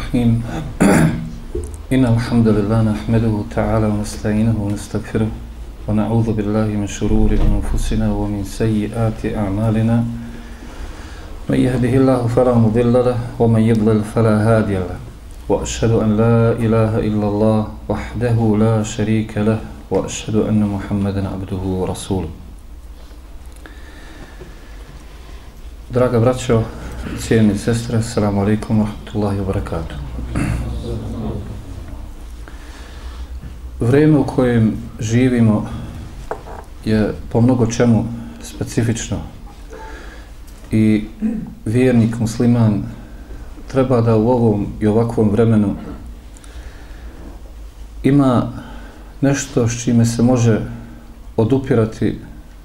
الرحيم إن الحمد لله نحمده تعالى ونستعينه ونستغفره ونعوذ بالله من شرور أنفسنا ومن سيئات أعمالنا من يهده الله فلا مضل له ومن يضلل فلا هادي له وأشهد أن لا إله إلا الله وحده لا شريك له وأشهد أن محمدا عبده ورسوله. Draga braćo, cijeni sestre, assalamu alaikum wa rahmatullahi wa barakatuh. Vrijeme u kojem živimo je po mnogo čemu specifično i vjernik musliman treba da u ovom i ovakvom vremenu ima nešto s čime se može odupirati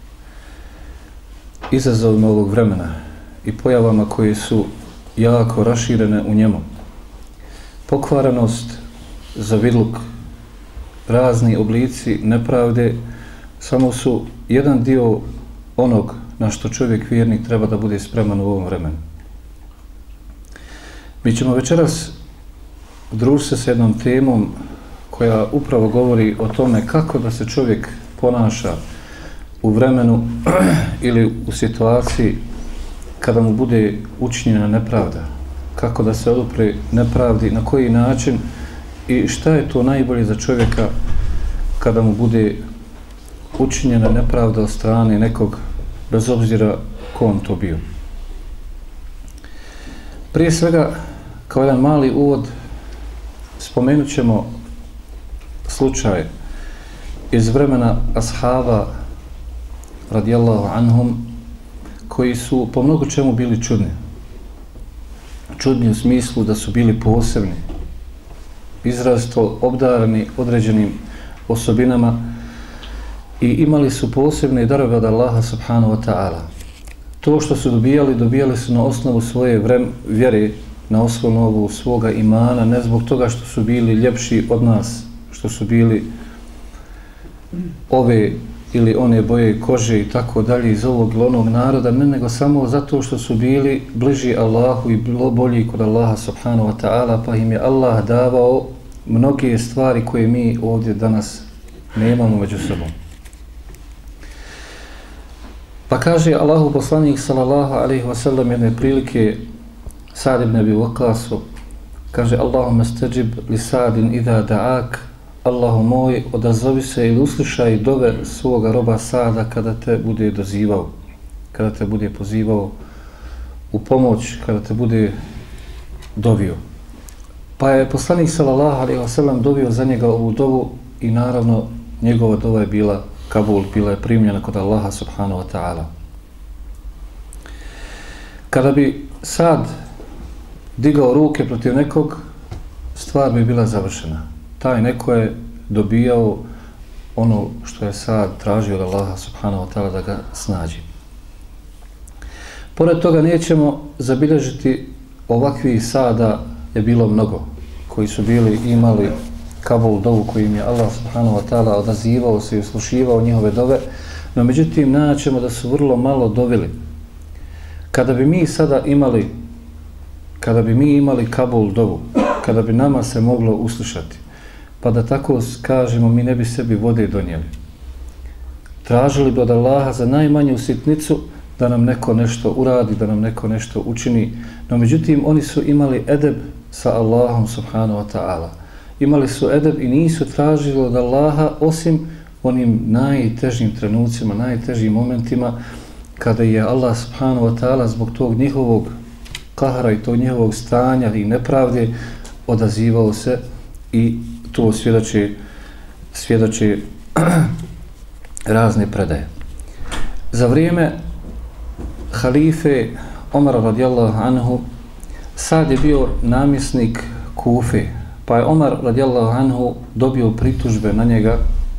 izazovima ovog vremena i pojavama koje su jako raširene u njemu. Pokvarenost, zavidluk, razni oblici nepravde samo su jedan dio onog na što čovjek vjernik treba da bude spreman u ovom vremenu. Mi ćemo večeras družiti se s jednom temom koja upravo govori o tome kako da se čovjek ponaša u vremenu ili u situaciji kada mu bude učinjena nepravda, kako da se odupre nepravdi, na koji način i šta je to najbolje za čovjeka kada mu bude učinjena nepravda od strane nekog, bez obzira ko on to bio. Prije svega, kao jedan mali uvod, spomenut ćemo slučaj iz vremena ashaba radijallahu anhum, koji su po mnogo čemu bili čudni. Čudni u smislu da su bili posebni, izrazito obdarani određenim osobinama i imali su posebne darove od Allaha subhanahu wa ta'ala. To što su dobijali su na osnovu svoje vjere, na osnovu svoga imana, ne zbog toga što su bili ljepši od nas, što su bili ove ili one boje kože i tako dalje iz ovog ili onog naroda, ne, nego samo zato što su bili bliži Allahu i bolji kod Allaha subhanahu wa ta'ala, pa im je Allah davao mnoge stvari koje mi ovdje danas nemamo među sobom. Pa kaže Allahu poslanik sallallahu alaihi wa sallam jedne prilike Sa'd ibn Abi Waqqasu, kaže Allahumma stajib li Sa'din idha da'ak, Allahu moj, odazovi se ili uslišaj dove svoga roba Sada kada te bude dozivao, kada te bude pozivao u pomoć, kada te bude dovio. Pa je poslanik sallallahu alejhi ve sellem dovio za njega ovu dovu i naravno njegova dova je bila kabul, bila je primljena kod Allaha subhanahu wa ta'ala. Kada bi Sad digao ruke protiv nekog, stvar bi bila završena. Taj neko je dobijao ono što je Sad tražio od Allaha subhanahu wa ta'ala da ga snađi. Pored toga nećemo zabilježiti ovakvih Sada je bilo mnogo, koji su imali kabul dovu kojim je Allah subhanahu wa ta'ala odazivao se i uslušivao njihove dove, no međutim naćemo da su vrlo malo dovili. Kada bi mi imali kabul dovu, kada bi nama se moglo uslušati, pa da tako kažemo, mi ne bi sebi vode donijeli. Tražili bi od Allaha za najmanju sitnicu da nam neko nešto uradi, da nam neko nešto učini, no međutim oni su imali edeb sa Allahom subhanahu wa ta'ala. Imali su edeb i nisu tražili od Allaha osim onim najtežim trenucima, najtežim momentima kada je Allah subhanahu wa ta'ala zbog tog njihovog kahra i tog njihovog stanja i nepravde odazivao se i to svjedoči razne predaje. Za vrijeme halife Omara radijallahu anhu, Sad je bio namjesnik Kufe, pa je Omar radijallahu anhu dobio pritužbe na njega,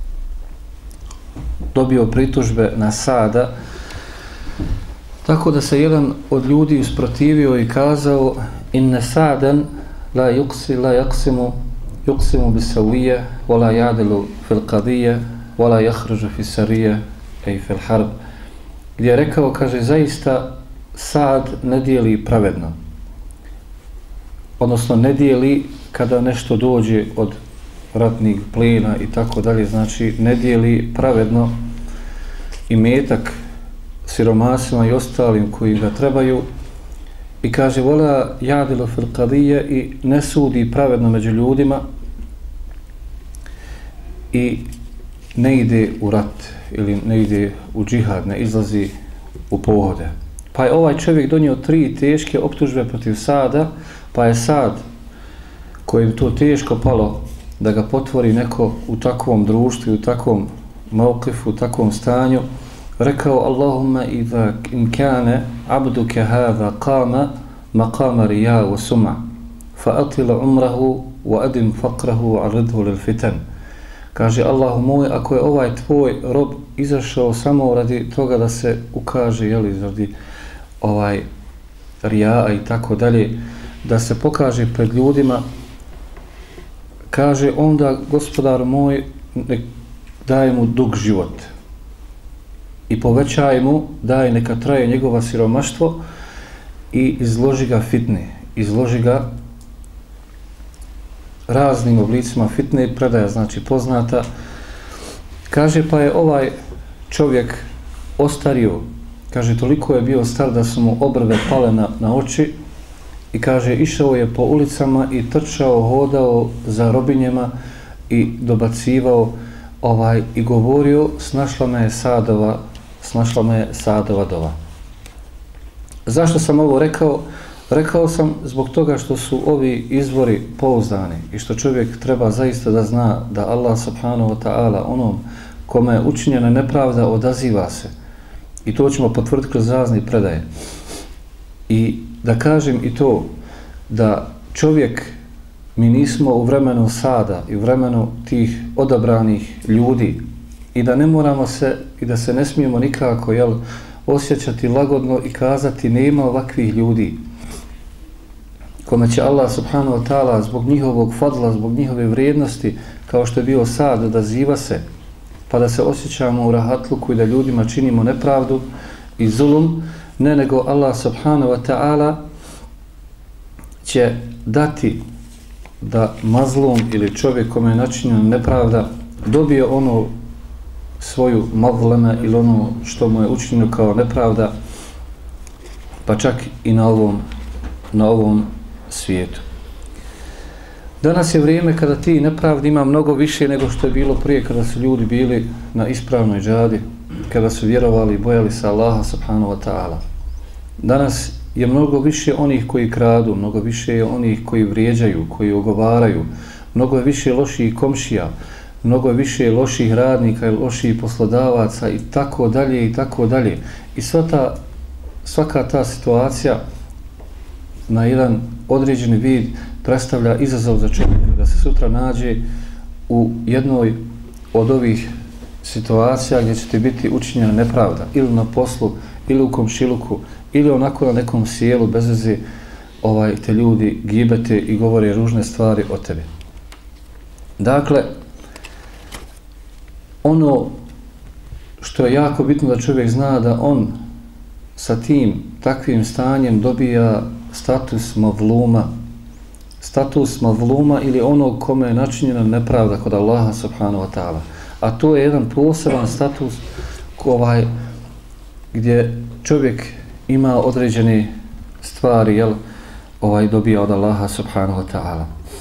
dobio pritužbe na Sada, tako da se jedan od ljudi usprotivio i kazao inna Sa'dan la yuqsimu bisawiyya wa la ya'dilu fil qadiyya wa la yakhruju fi sariyya ay fil harb, gdje je rekao, kaže, zaista Sad ne dijeli pravedno, odnosno ne dijeli kada nešto dođe od ratnih plena i tako dalje, znači ne dijeli pravedno imetak siromasima i ostalim koji ga trebaju, i kaže vola jadilu fil qadije, i ne sudi pravedno među ljudima i ne ide u rat ili ne ide u džihad, ne izlazi u pohode. Pa je ovaj čovjek donio 3 teške optužbe protiv Sada, pa je Sad, kojim to teško palo da ga potvori neko u takvom društvu, u takvom mauqifu, u takvom stanju, rekao Allahumma idha in kane abduke hadha qama maqama rija wa suma fa atila umrahu wa adim faqrahu wa aridhu lil fitan. Kaže, Allahu moj, ako je ovaj tvoj rob izašao samo radi toga da se ukaže, jeli, radi rija i tako dalje, da se pokaže pred ljudima, kaže, onda gospodar moj daje mu dug život i povećaj mu, daj neka traje njegova siromaštvo i izloži ga fitne, izloži ga raznim oblicima fitne, predaja znači poznata. Kaže, pa je ovaj čovjek ostario, kaže, toliko je bio star da su mu obrve pale na oči, i kaže, išao je po ulicama i trčao, hodao za robinjama i dobacivao i govorio, snašla me je Sadova dova. Zašto sam ovo rekao? Rekao sam zbog toga što su ovi izvori pouzdani i što čovjek treba zaista da zna da Allah subhanahu wa ta'ala onom kome je učinjena nepravda odaziva se. I to ćemo potvrditi kroz razne predaje. I da kažem i to, da čovjek, mi nismo u vremenu Sada i u vremenu tih odabranih ljudi, i da ne moramo se, i da se ne smijemo nikako, osjećati lagodno i kazati nema ovakvih ljudi kome će Allah subhanahu wa ta'ala zbog njihovog fadla, zbog njihove vrijednosti, kao što je bio Sad, odaziva se, pa da se osjećamo u rahatluku i da ljudima činimo nepravdu i zulum, ne, nego Allah subhanahu wa ta'ala će dati da mazlum ili čovjek kome je načinjena nepravda dobije ono svoju mazleme ili ono što mu je učinjeno kao nepravda, pa čak i na ovom svijetu. Danas je vrijeme kada ti nepravdi ima mnogo više nego što je bilo prije, kada su ljudi bili na ispravnoj džadi, kada su vjerovali i bojali se Allaha subhanahu wa ta'ala. Danas je mnogo više onih koji kradu, mnogo više je onih koji vrijeđaju, koji ogovaraju, mnogo je više loših komšija, mnogo je više loših radnika i loših poslodavaca i tako dalje i tako dalje. I svaka ta situacija na jedan određeni vid predstavlja izazov za čovjeka da se sutra nađe u jednoj od ovih situacija gdje će ti biti učinjena nepravda, ili na poslu, ili u komšiluku, ili onako na nekom sjelu bez veze te ljudi gibete i govore ružne stvari o tebi. Dakle, ono što je jako bitno da čovjek zna, da on sa tim takvim stanjem dobija status mavluma ili onog kome je načinjena nepravda kod Allaha subhanahu wa ta'ala. A to je jedan poseban status gdje čovjek ima određene stvari, dobija od Allaha subhanahu wa ta'ala.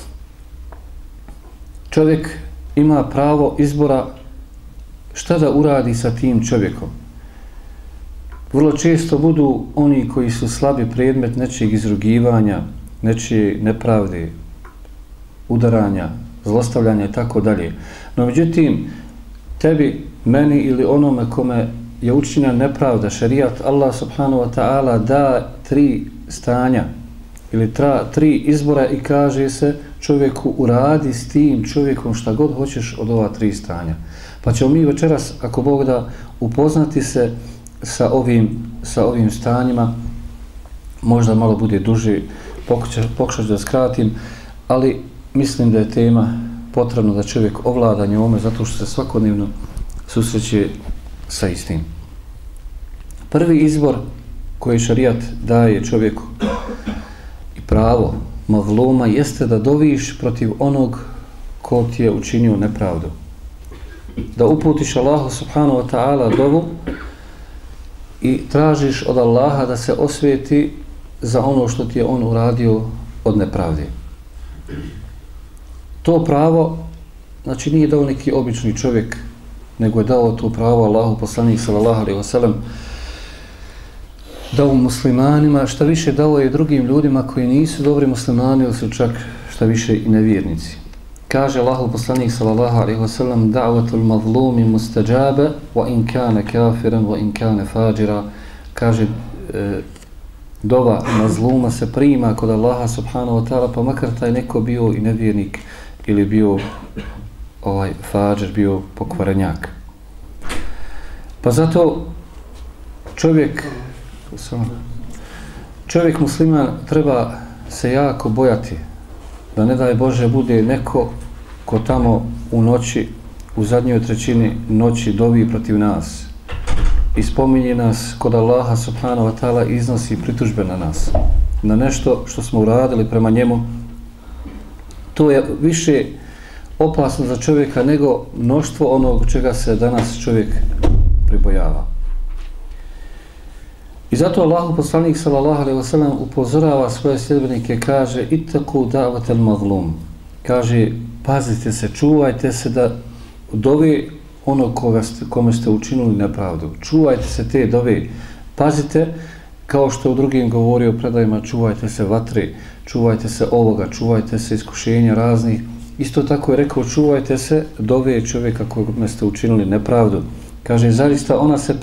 Čovjek ima pravo izbora šta da uradi sa tim čovjekom. Vrlo često budu oni koji su slabi predmet nečijeg izrugivanja, nečije nepravde, udaranja, zlostavljanja i tako dalje. No međutim, tebi, meni ili onome kome je učinjena nepravda, šerijat Allah subhanahu wa ta'ala da 3 stanja ili 3 izbora i kaže se čovjeku uradi s tim čovjekom šta god hoćeš od ova 3 stanja. Pa ćemo mi večeras, ako Bog da, upoznati se sa ovim stanjima, možda malo bude duže, pokušat da skratim, ali mislim da je tema potrebno da čovjek ovlada njome zato što se svakodnevno susreće sa istim. Prvi izbor koji šarijat daje čovjeku i pravo mazluma jeste da doviš protiv onog ko ti je učinio nepravdu. Da uputiš Allahu subhanahu wa ta'ala dovu i tražiš od Allaha da se osvijeti za ono što ti je on uradio od nepravde. To pravo, znači nije dao neki obični čovjek, nego je dao to pravo Allahu poslanik sallallahu alejhi ve sellem, dao muslimanima, šta više dao je drugim ljudima koji nisu dobri muslimani, ili su čak šta više i nevjernici. Kaže Allahu poslanik sallallahu alejhi ve sellem: "Da'watul mazlumi mustajaba wa in kana kafiran wa in kana fajira." Kaže dova mazluma se prima kod Allaha subhanahu wa ta'ala, pa makar taj neko bio i nevjernik ili bio fađer, bio pokvarenjak. Pa zato čovjek musliman treba se jako bojati da ne daj Bože bude neko ko tamo u noći, u zadnjoj trećini noći dovi protiv nas i spominje nas kod Allaha subhanahu wa ta'ala, iznosi pritužbe na nas, na nešto što smo uradili prema njemu. To je više opasno za čovjeka nego mnoštvo onog čega se danas čovjek pribojava. I zato Allahu poslanik sallallahu alejhi ve sellem upozorava svoje sljedbenike, kaže: "Ittaqu da'watal mazlum." Kaže, pazite se, čuvajte se da dove onog kome ste učinili nepravdu. Čuvajte se te dove. Pazite, kao što u drugim govorio predajima, čuvajte se vatre, čuvajte se ovoga, čuvajte se iskušenja raznih. Isto tako je rekao, čuvajte se dove čovjeka kome ste učinili nepravdu. Kaže, zaista ona se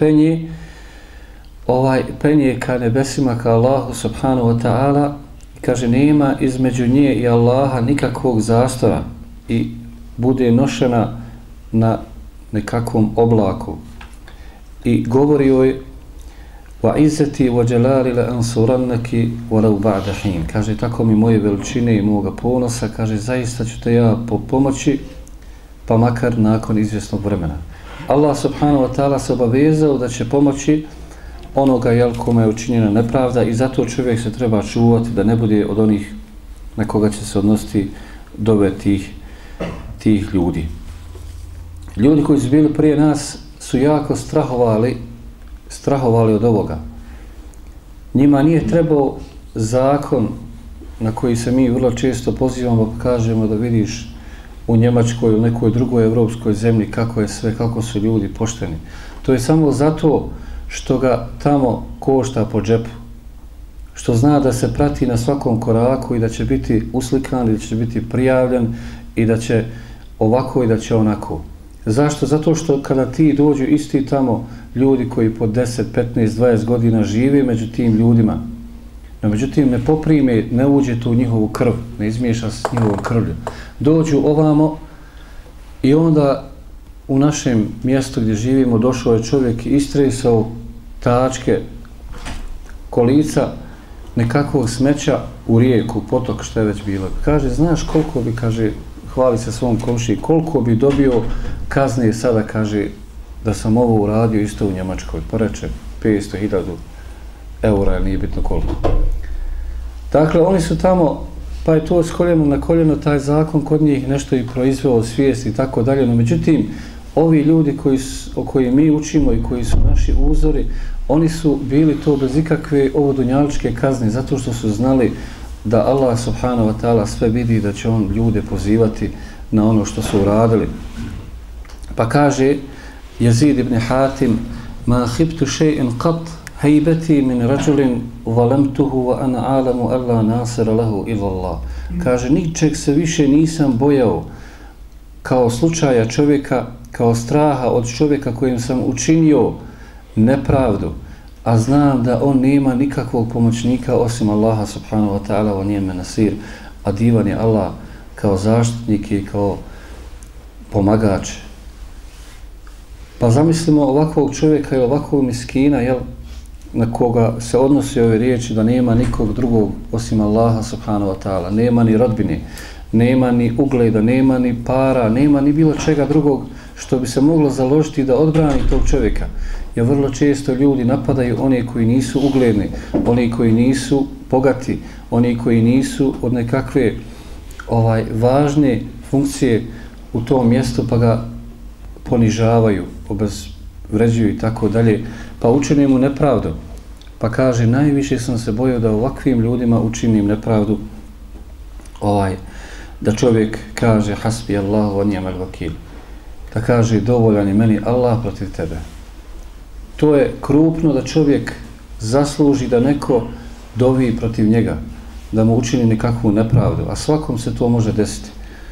penje ka nebesima, ka Allahu subhanahu wa ta'ala. Kaže, nema između nje i Allaha nikakvog zastora i bude nošena na nekakvom oblaku. I govori joj: "Wa izzati wa jalali la ansurannaki walau ba'da hin." Kaže, tako mi moje veličine i moga ponosa, kaže, zaista ću te ja pomoći, pa makar nakon izvjesnog vremena. Allah subhanahu wa ta'ala se obavezao da će pomoći onoga kome je učinjena nepravda, i zato čovjek se treba čuvati da ne bude od onih na koga će se odnositi dove tih ljudi. Ljudi koji su bili prije nas su jako strahovali od ovoga. Njima nije trebao zakon na koji se mi vrlo često pozivamo, pa kažemo da vidiš u Njemačkoj ili nekoj drugoj evropskoj zemlji kako su ljudi pošteni. To je samo zato što ga tamo košta po džepu, što zna da se prati na svakom koraku i da će biti uslikan i da će biti prijavljen i da će ovako i da će onako. Zašto? Zato što kada ti dođu isti tamo ljudi koji po 10, 15, 20 godina žive među tim ljudima, no međutim ne poprime, ne uđe tu u njihovu krv, ne izmiješa se s njihovom krvlju. Dođu ovamo i onda u našem mjestu gdje živimo došao je čovjek i istresao tačke kolica nekakvog smeća u rijeku, potok, što je već bilo. Kaže, znaš koliko bi, kaže, hvali se svom komšiji, koliko bi dobio kazne sada, kaže, da sam ovo uradio isto u Njemačkoj. Pa reče, 500.000 eura, nije bitno koliko. Dakle, oni su tamo, pa je to s koljenom na koljeno, taj zakon kod njih nešto i proizveo svijest i tako dalje, no međutim, ovi ljudi o koji mi učimo i koji su naši uzori, oni su bili to bez ikakve ovodunjaličke kazne, zato što su znali da Allah subhanahu wa ta'ala sve vidi, da će on ljude pozivati na ono što su uradili. Pa kaže Jezid ibn Hatim: "Ma khibtu shay'in qat haybati min rajulin zalamtuhu wa ana a'lamu alla nasira lahu illa Allah." Kaže, ničeg se više nisam bojao kao slučaja čovjeka, kao straha od čovjeka kojem sam učinio nepravdu, a znam da on nema nikakvog pomoćnika osim Allaha subhanahu wa ta'ala wa ni'mal nasir, a divan je Allah kao zaštitnik i kao pomagač. Pa zamislimo ovakvog čovjeka i ovakvog miskina, na koga se odnosi ove riječi, da nema nikog drugog osim Allaha subhanahu wa ta'ala, nema ni rodbine, nema ni ugleda, nema ni para, nema ni bilo čega drugog što bi se moglo založiti da odbrani tog čovjeka. Jer vrlo često ljudi napadaju one koji nisu ugledni, oni koji nisu bogati, oni koji nisu od nekakve važne funkcije u tom mjestu pa ga ponižavaju, obezvređuju i tako dalje, pa učine mu nepravdu. Pa kaže, najviše sam se bojao da ovakvim ljudima učinim nepravdu, da čovjek kaže hasbi Allahu wa ni'mal vakil, da kaže dovoljan je meni Allah protiv tebe. To je krupno da čovjek zasluži da neko dovi protiv njega, da mu učini nekakvu nepravdu, a svakom se to može desiti.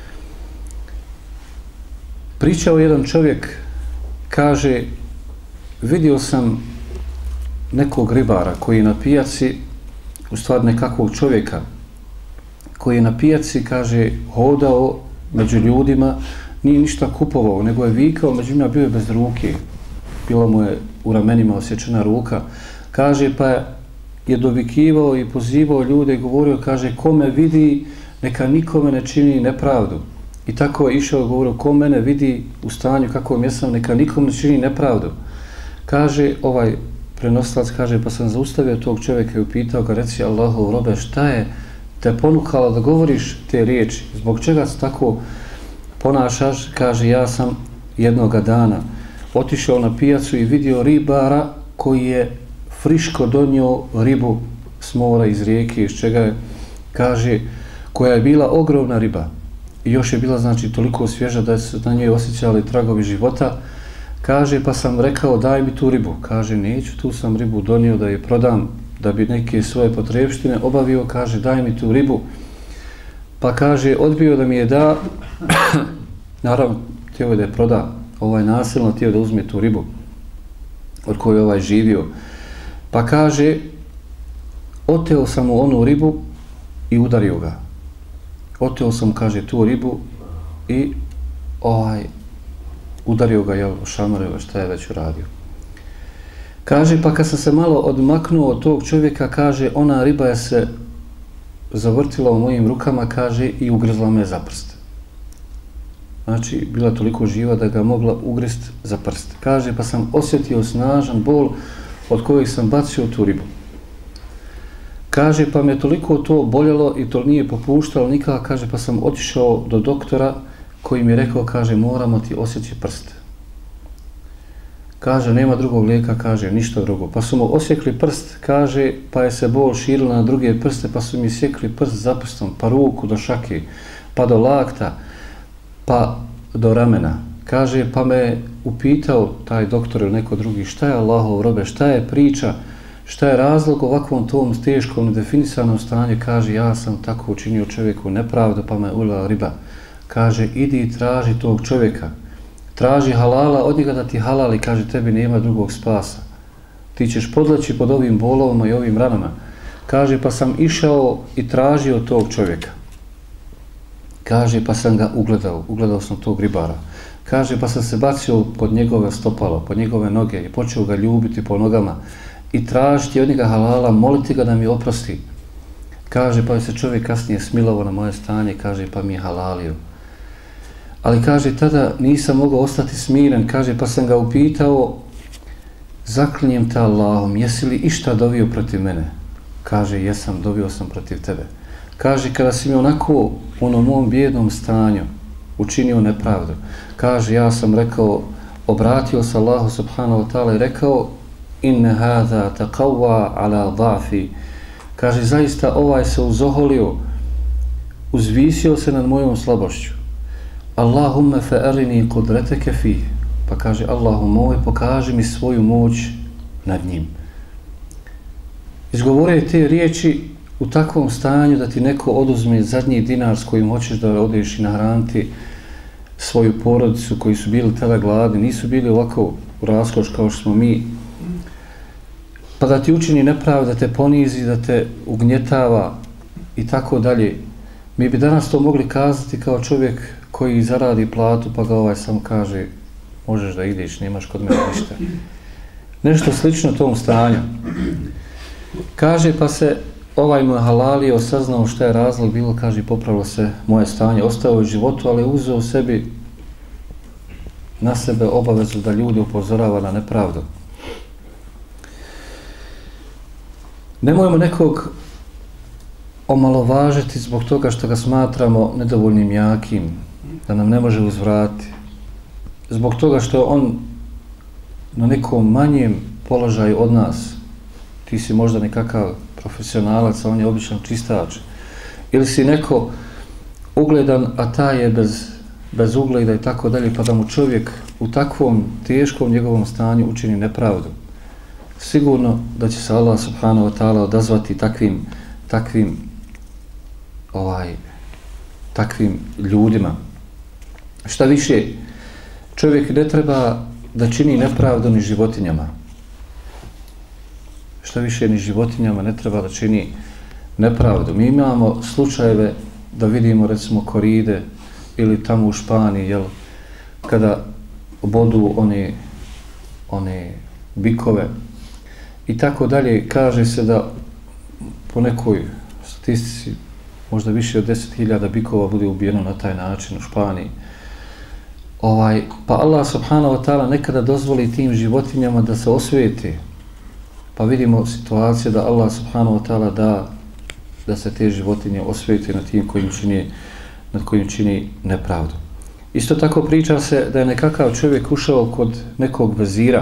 Pričao jedan čovjek, kaže, vidio sam nekog ribara koji je na pijaci, u stvari nekakvog čovjeka koji je na pijaci, kaže, hodao među ljudima, nije ništa kupovao, nego je vikao, među njima bio je bez ruke, bila mu je u ramenima osječena ruka, kaže, pa je dovikivao i pozivao ljude i govorio, kaže, ko me vidi, neka nikome ne čini nepravdu. I tako je išao i govorio, ko mene vidi u stanju kakvom jesam, neka nikom ne čini nepravdu. Kaže, prenosilac, kaže, pa sam zaustavio tog čovjeka i upitao ga, reci Allahov robe, šta je te ponukalo da govoriš te riječi, zbog čega se tako ponašaš? Kaže, ja sam jednoga dana otišao na pijacu i vidio ribara koji je friško donio ribu s mora, iz rijeke, iz čega je, kaže, koja je bila ogromna riba i još je bila, znači, toliko svježa da se na njoj osjećali tragovi života. Kaže, pa sam rekao, daj mi tu ribu. Kaže, neću, tu sam ribu donio da je prodam, da bi neke svoje potrebštine obavio. Kaže, daj mi tu ribu. Pa kaže, odbio da mi je da, naravno, htio je da je proda, nasilno htio da uzme tu ribu od koje je živio. Pa kaže, oteo sam mu onu ribu i udario ga. Oteo sam, kaže, tu ribu i udario ga, šamario ga, šta je već uradio. Kaže, pa kad sam se malo odmaknuo od tog čovjeka, kaže, ona riba je se zavrtila u mojim rukama, kaže, i ugrizla me za prst. Znači, bila toliko živa da ga mogla ugrist za prst. Kaže, pa sam osjetio snažan bol od kojeg sam bacio tu ribu. Kaže, pa me toliko to boljelo i to nije popuštalo nikada, kaže, pa sam otišao do doktora koji mi je rekao, kaže, moramo ti osjeći prst. Kaže, nema drugog lijeka, kaže, ništa drugo. Pa su mu osjekli prst, kaže, pa je se bol širila na druge prste, pa su mi sjekli prst za prstom, pa ruku do šake, pa do lakta, pa do ramena. Kaže, pa me upitao taj doktor ili neko drugi, šta je Allahov robe, šta je priča, šta je razlog ovakvom tom teškom, nedefinisanom stanju. Kaže, ja sam tako učinio čovjeku nepravdu, pa me ulila riba. Kaže, idi i traži tog čovjeka, traži halala od njega da ti halali, kaže, tebi nema drugog spasa. Ti ćeš podleći pod ovim bolovima i ovim ranama. Kaže, pa sam išao i tražio tog čovjeka. Kaže, pa sam ga ugledao sam tog ribara. Kaže, pa sam se bacio pod njegove stopalo, pod njegove noge i počeo ga ljubiti po nogama i tražiti od njega halala, moliti ga da mi oprosti. Kaže, pa je se čovjek kasnije smilovao na moje stanje, kaže, pa mi je halalio. Ali, kaže, tada nisam mogao ostati smiren, kaže, pa sam ga upitao, zaklinjem te Allahom, jesi li išta dovio protiv mene? Kaže, jesam, dovio sam protiv tebe. Kaže, kada si mi onako u onom mom bijednom stanju učinio nepravdu, kaže, ja sam rekao, obratio se Allahu subhanahu wa ta'ala i rekao, inne hada taqawwa ala dhafi. Kaže, zaista ovaj se uzoholio, uzvisio se nad mojom slabošću. Allahumma fa'arini qudrataka fih. Pa kaže, Allahu moj, pokaži mi svoju moć nad njim. Izgovorio te riječi u takvom stanju da ti neko oduzme zadnji dinar s kojim hoćeš da odeš i nahraniti svoju porodicu koji su bili tada gladni, nisu bili ovako u raskoš kao što smo mi, pa da ti učini nepravdu, da te ponizi, da te ugnjetava i tako dalje. Mi bi danas to mogli kazati kao čovjek koji zaradi platu pa ga samo kaže, možeš da ideš, nemaš kod mene ništa. Nešto slično tom stanju. Kaže, pa se mu je halalio, saznao šta je razlog bilo, kaže, popravilo se moje stanje, ostao u životu, ali uzeo sebi na sebe obavezu da ljudi upozorava na nepravdu. Nemojmo nekog omalovažiti zbog toga što ga smatramo nedovoljnim jakim, da nam ne može uzvratiti, zbog toga što on na nekom manjem položaju od nas, ti si možda nekakav profesionalac, a on je običan čistač, ili si neko ugledan, a taj je bez ugleda i tako dalje, pa da mu čovjek u takvom teškom njegovom stanju učini nepravdu. Sigurno da će se Allah subhanahu wa ta'ala odazvati takvim ljudima. Šta više, čovjek ne treba da čini nepravdu ni životinjama. Šta više, ni životinjama ne treba da čini nepravdu. Mi imamo slučajeve da vidimo recimo koride ili tamo u Španiji, jel, kada bodu one bikove i tako dalje. Kaže se da po nekoj statistici možda više od 10.000 bikova bude ubijeno na taj način u Španiji. Pa Allah subhanahu wa ta'ala nekada dozvoli tim životinjama da se osvijeti. Pa vidimo situacije da Allah subhanahu wa ta'ala da se te životinje osvijeti nad tim nad kojim čini nepravdu. Isto tako priča se da je nekakav čovjek ušao kod nekog vezira.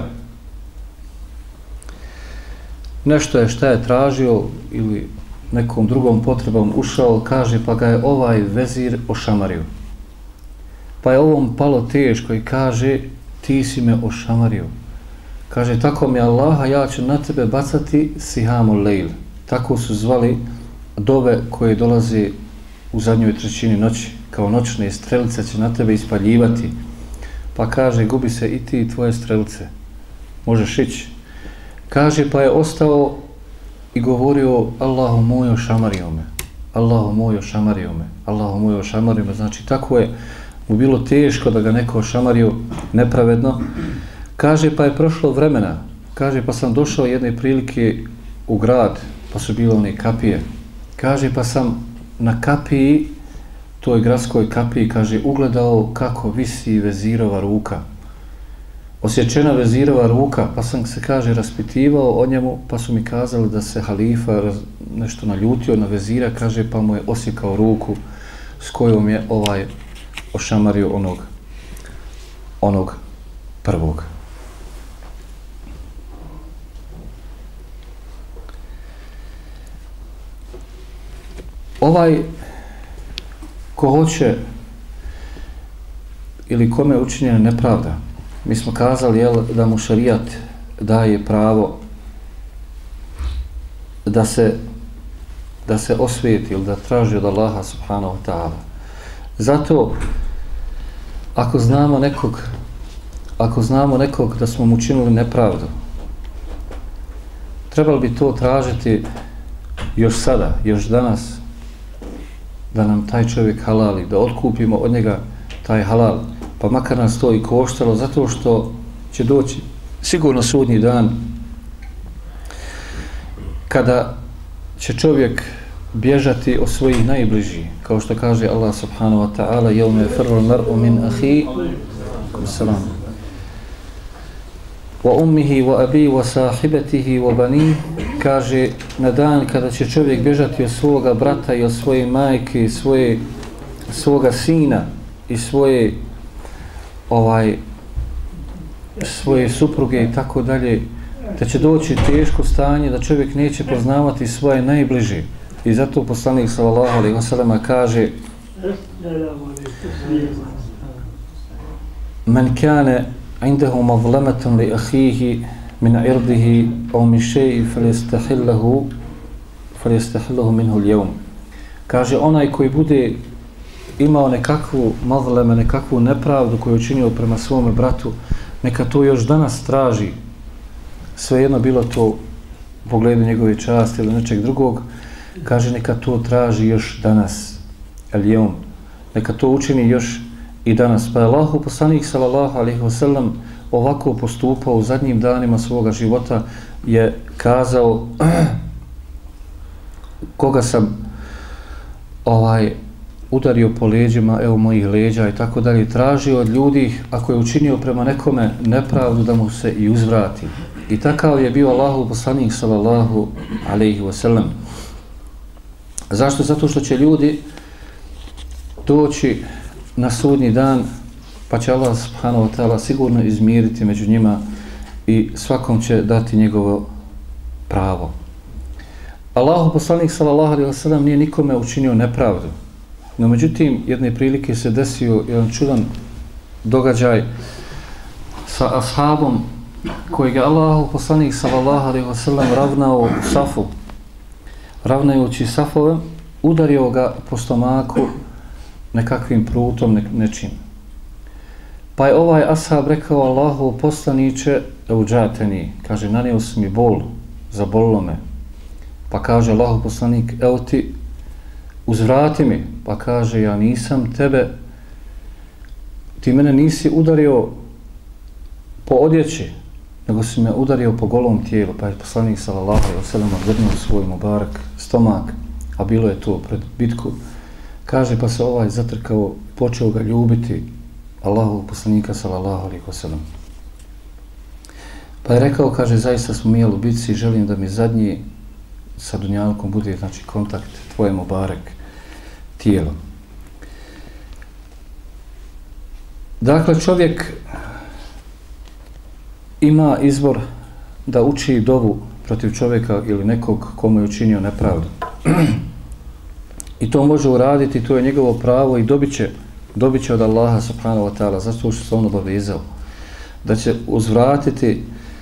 Nešto je šta je tražio ili nekom drugom potrebom ušao, kaže, pa ga je ovaj vezir ošamario. Pa je ovom palo teško i kaže, ti si me ošamario. Kaže, tako mi Allaha, ja ću na tebe bacati sihamul lejl. Tako su zvali dove koje dolaze u zadnjoj trećini noći, kao noćne strelice će na tebe ispaljivati. Pa kaže, gubi se i ti i tvoje strelice. Možeš ići. Kaže, pa je ostao i govorio, Allahu moj ošamario me. Allahu moj ošamario me. Allahu moj ošamario me. Znači, tako je mu bilo teško da ga neko ošamario nepravedno. Kaže, pa je prošlo vremena. Kaže, pa sam došao jedne prilike u grad, pa su bile one kapije. Kaže, pa sam na kapiji, toj gradskoj kapiji, kaže, ugledao kako visi vezirova ruka. Osječena vezirova ruka, pa sam se, kaže, raspitivao o njemu, pa su mi kazali da se halifa nešto naljutio na vezira, kaže, pa mu je osjekao ruku s kojom je ošamario onog prvog. Ko hoće ili kome je učinjena nepravda, mi smo kazali, jel, da mu šarijat daje pravo da se osvijeti ili da traži od Allaha subhanahu wa ta'ala. Zato ako znamo nekog da smo mu učinili nepravdu, trebali bi to tražiti još sada, još danas, da nam taj čovjek halali, da otkupimo od njega taj halal, pa makar nas to i koštalo, zato što će doći sigurno sudnji dan kada će čovjek bježati od svojih najbližih, kao što kaže Allah subhanahu wa ta'ala, yawma yafirru al-mar'u min akhihi wa ummihi wa abihi wa sahibatihi wa banihi, kaže, na dan kada će čovjek bježati od svoga brata i od svoje majke i svoga sina i svoje supruge i tako dalje, da će doći teško stanje, da čovjek neće poznavati svoje najbliže. I zato poslanik sallallahu alejhi ve sellem kaže: "Men kana indahu mazlamatun li akhihi min irdihi aw min shay'in falyastahillahu minhu al-yawm." Kaže, onaj koji bude imao nekakvu mazleme, nekakvu nepravdu koju je učinio prema svome bratu, neka to još danas traži, svejedno bilo to u pogledu njegove časti ili nečeg drugog. Kaže, neka to traži još danas, al-yawm, neka to učini još i danas. Pa je Allahu poslanik sallallahu alejhi ve sellem ovako postupao u zadnjim danima svoga života, je kazao: koga sam udario po leđima, evo mojih leđa i tako dalje, tražio od ljudi, ako je učinio prema nekome nepravdu, da mu se i uzvrati. I takav je bio Allahu poslanik sallallahu alejhi ve sellem. Zašto? Zato što će ljudi doći na sudnji dan, pa će Allah subhanahu wa ta'ala sigurno izmiriti među njima i svakom će dati njegovo pravo. Allahu poslanik sallallahu alejhi ve sellem nije nikome učinio nepravdu. No međutim, jedne prilike se desio jedan čudan događaj sa ashabom kojeg je Allahu poslanik sallallahu alejhi ve sellem ravnao u safu. Ravnajući safove, udario ga po stomaku nekakvim prutom, nečim. Pa je ovaj ashab rekao: Allahu poslaniče, eudžateni, kaže, nanio si mi bol, zabolilo me. Pa kaže Allahu poslanik: evo ti, uzvrati mi. Pa kaže: ja nisam tebe, ti mene nisi udario po odjeći, nego si me udario po golom tijelu. Pa je poslanik sallallahu alejhi ve sellem odvrnuo svoj mubarak stomak, a bilo je to pred bitku. Kaže, pa se ovaj zatrkao, počeo ga ljubiti, Allahu poslanika sallallahu alejhi ve sellem. Pa je rekao, kaže, zaista smo mi u bitci, želim da mi zadnji sa dunjalkom bude, znači, kontakt tvoje mubarek tijelo. Dakle, čovjek ima izbor da uči dovu protiv čovjeka ili nekog komu je učinio nepravdu. I to može uraditi, to je njegovo pravo i dobit će od Allaha subhanahu wa ta'ala, zato što se on obavezao da će uzvratiti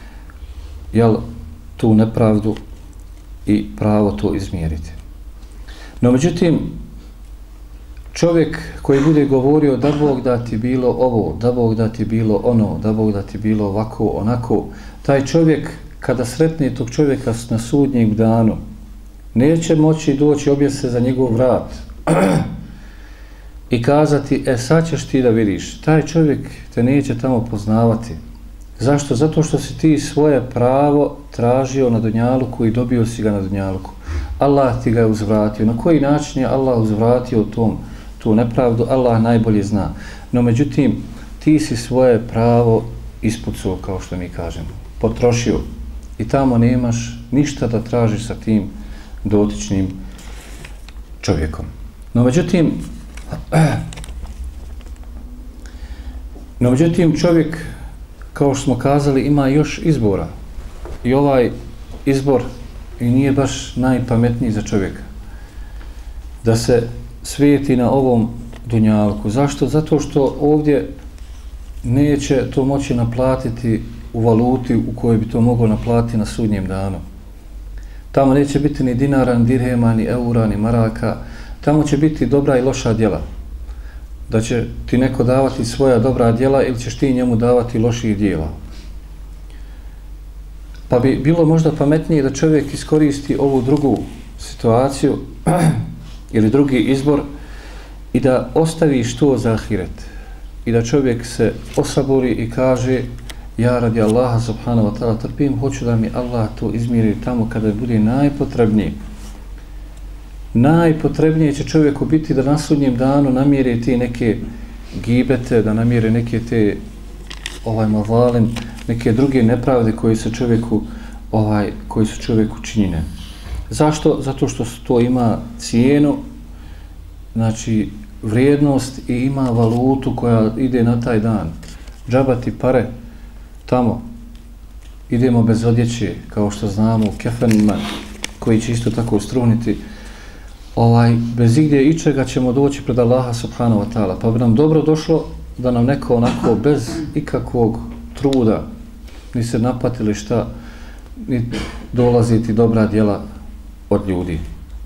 tu nepravdu i pravo to izmjeriti. No međutim, čovjek koji bude govorio da Bog da ti bilo ovo, da Bog da ti bilo ono, da Bog da ti bilo ovako, onako, taj čovjek kada sretne tog čovjeka na sudnjem danu, neće moći doći objest se za njegov vrat i kazati: sad ćeš ti da vidiš. Taj čovjek te neće tamo poznavati. Zašto? Zato što si ti svoje pravo tražio na dunjaluku i dobio si ga na dunjaluku. Allah ti ga je uzvratio. Na koji način je Allah uzvratio tu nepravdu, Allah najbolje zna. No međutim, ti si svoje pravo ispucao, kao što mi kažemo, potrošio. I tamo nemaš ništa da tražiš sa tim dotičnim čovjekom. No međutim, čovjek, kao što smo kazali, ima još izbora. I ovaj izbor i nije baš najpametniji za čovjeka. Da se svijeti na ovom dunjalku. Zašto? Zato što ovdje neće to moći naplatiti u valuti u kojoj bi to mogao naplatiti na sudnjem danu. Tamo neće biti ni dinara, ni dirhema, ni eura, ni maraka. Tamo će biti dobra i loša djela. Da će ti neko davati svoja dobra djela ili ćeš ti njemu davati loših djela. Pa bi bilo možda pametnije da čovjek iskoristi ovu drugu situaciju ili drugi izbor i da ostaviš to za ahiret. I da čovjek se osabori i kaže: ja radi Allaha subhanahu wa ta'ala trpim, hoću da mi Allah to izmiri tamo kada bude najpotrebnije. Najpotrebnije će čovjeku biti da na sudnjem danu namjeri ti neke gibete, da namjeri neke te mavalim, neke druge nepravde koje su čovjeku činjene. Zašto? Zato što to ima cijenu, znači vrijednost i ima valutu koja ide na taj dan. Džabati pare tamo. Idemo bez odjeće, kao što znamo, u kefenima koji će isto tako struhniti. Bez igdje ičega ćemo doći pred Allaha subhanahu wa ta'ala. Pa bi nam dobro došlo da nam neko onako bez ikakvog truda ni se napatili šta, ni dolaziti dobra djela od ljudi.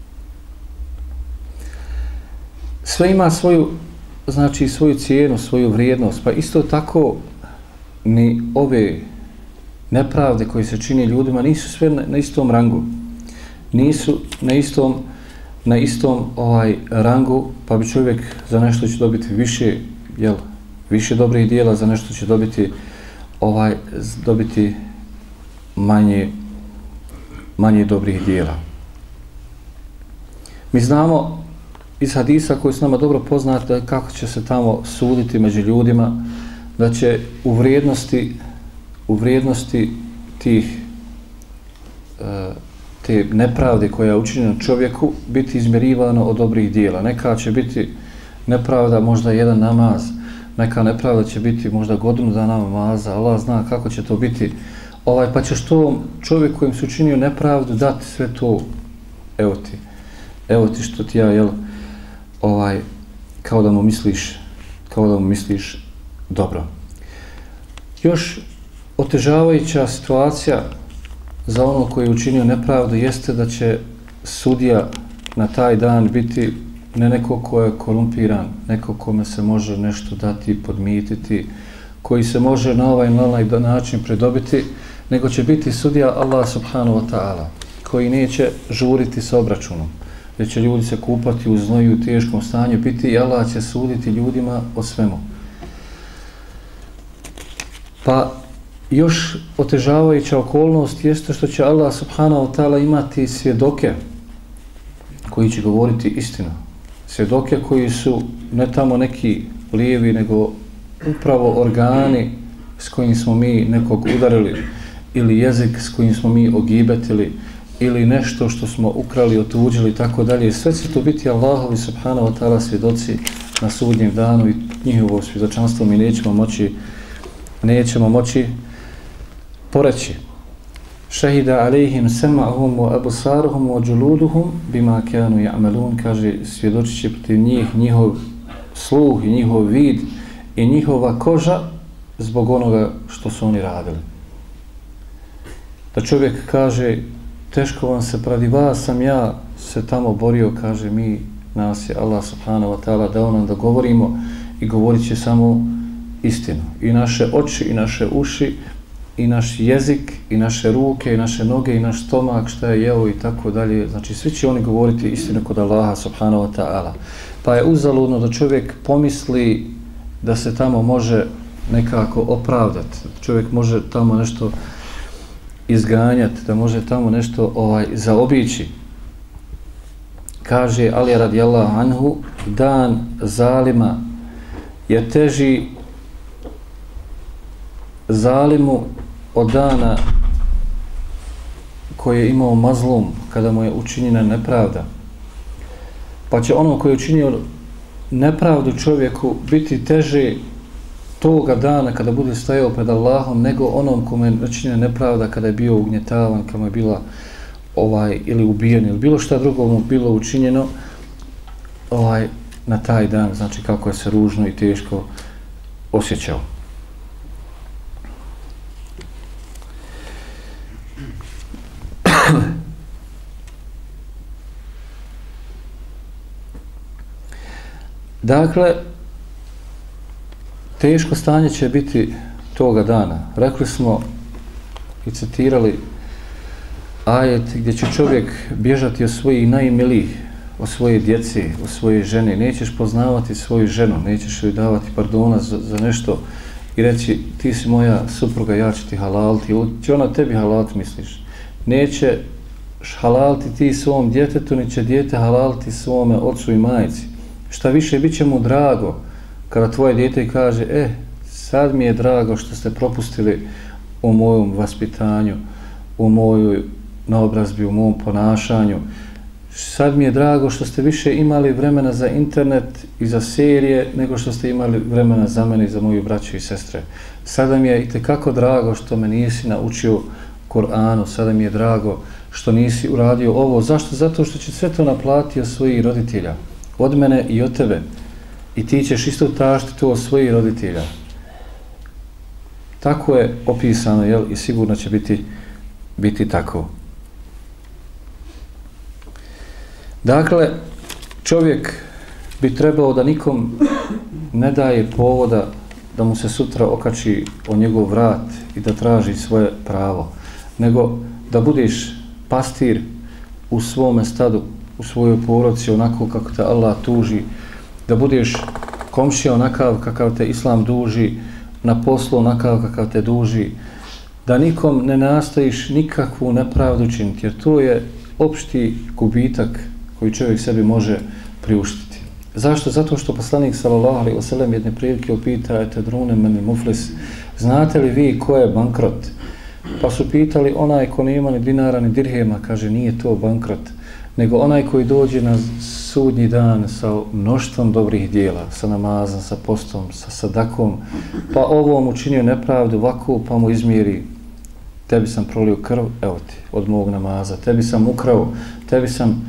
Sve ima svoju cijenu, svoju vrijednost, pa isto tako ni ove nepravde koje se čini ljudima nisu sve na istom rangu. Nisu na istom rangu, pa bi čovjek za nešto će dobiti više dobrih djela, za nešto će dobiti manje dobrih djela. Mi znamo iz hadisa koji su nama dobro poznati kako će se tamo suditi među ljudima, da će u vrijednosti te nepravde koja je učinjena čovjeku biti izmjerivano od dobrih dijela. Neka će biti nepravda možda jedan namaz, neka nepravda će biti možda godinu dana namaza, Allah zna kako će to biti, pa ćeš to čovjek kojim se učinio nepravdu dati sve to, evo ti što ti ja, kao da mu misliš dobro. Još otežavajuća situacija za ono koji je učinio nepravdu jeste da će sudija na taj dan biti ne neko ko je korumpiran, neko kome se može nešto dati, podmititi, koji se može na ovaj način pridobiti, nego će biti sudija Allah subhanahu wa ta'ala, koji neće žuriti sa obračunom, gdje će ljudi se kupati u znoju, u teškom stanju biti i Allah će suditi ljudima o svemu. Pa još otežavajuća okolnost jeste što će Allah subhanahu wa ta'ala imati svjedoke koji će govoriti istinu. Svjedoke koji su ne tamo neki lijevi, nego upravo organi s kojim smo mi nekog udarili, ili jezik s kojim smo mi ogibetili, ili nešto što smo ukrali, otuđili i tako dalje. Sve će to biti Allahovi subhanahu wa ta'ala svjedoci na sudnjem danu i njihovo svjedočanstvo mi nećemo moći poreći. Šehida alejhim sema'hum wa absaruhum wa juluduhum bima kanu ya'malun, kaže svjedočit će protiv njih njihov sluh i njihov vid i njihova koža zbog onoga što su oni radili. Da čovjek kaže teško vam se radi vas sam ja se tamo borio, kaže nas je Allah subhanahu wa ta'ala dao nam da govorimo i govorit će samo istinu. I naše oči i naše uši i naš jezik, i naše ruke, i naše noge, i naš stomak, šta je jeo i tako dalje. Znači, svi će oni govoriti istinu kod Allaha subhanahu wa ta'ala. Pa je uzaludno da čovjek pomisli da se tamo može nekako opravdati. Čovjek može tamo nešto izganjati, da može tamo nešto zaobići. Kaže Ali radijallahu anhu, dan zalima je teži zalimu od dana koji je imao mazlum, kada mu je učinjena nepravda. Pa će ono koji je učinio nepravdu čovjeku biti teže toga dana kada bude stajao pred Allahom nego onom kome je učinjena nepravda kada je bio ugnjetavan, kada mu je bila ili ubijen ili bilo šta drugo mu bilo učinjeno na taj dan, znači kako je se ružno i teško osjećao. Dakle, teško stanje će biti toga dana. Rekli smo i citirali ajet gdje će čovjek bježati od svojih najmilijih, od svoje djece, od svoje žene. Nećeš poznavati svoju ženu, nećeš joj davati pardona za nešto i reći ti si moja supruga, ja ću ti halaliti, ili će ona tebi halaliti, misliš. Neće halaliti ti svom djetetu, ni će dijete halaliti svome ocu i majci. Šta više, bit će mu drago kada tvoje dijete kaže sad mi je drago što ste propustili u mojom vaspitanju, u mojoj naobrazbi, u mom ponašanju. Sad mi je drago što ste više imali vremena za internet i za serije nego što ste imali vremena za mene i za moju braću i sestre. Sada mi je itekako drago što me nisi naučio Kur'anu, sada mi je drago što nisi uradio ovo. Zašto? Zato što će sve to naplatiti od svojih roditelja, od mene i od tebe. I ti ćeš isto tražiti to od svojih roditelja. Tako je opisano, jel? I sigurno će biti tako. Dakle, čovjek bi trebao da nikom ne daje povoda da mu se sutra okači o njegov vrat i da traži svoje pravo, nego da budeš pastir u svome stadu, u svojoj porodici onako kako te Allah tuži, da budeš komšija onakav kakav te Islam duži, na poslu onakav kakav te duži, da nikom ne nastojiš nikakvu nepravdu činiti, jer to je opšti gubitak koji čovjek sebi može priuštiti. Zašto? Zato što poslanik sallallahu alejhi ve sellem jedne prilike upita etedrune meni muflis, znate li vi ko je bankrot? Pa su pitali onaj ko nema ni dinara ni dirhema, kaže nije to bankrot, nego onaj koji dođe na sudnji dan sa mnoštvom dobrih dijela, sa namazom, sa postom, sa sadakom, pa ovom učinio nepravdu ovako, pa mu izmjeri, tebi sam prolio krv, evo ti, od mog namaza, tebi sam ukrao, tebi sam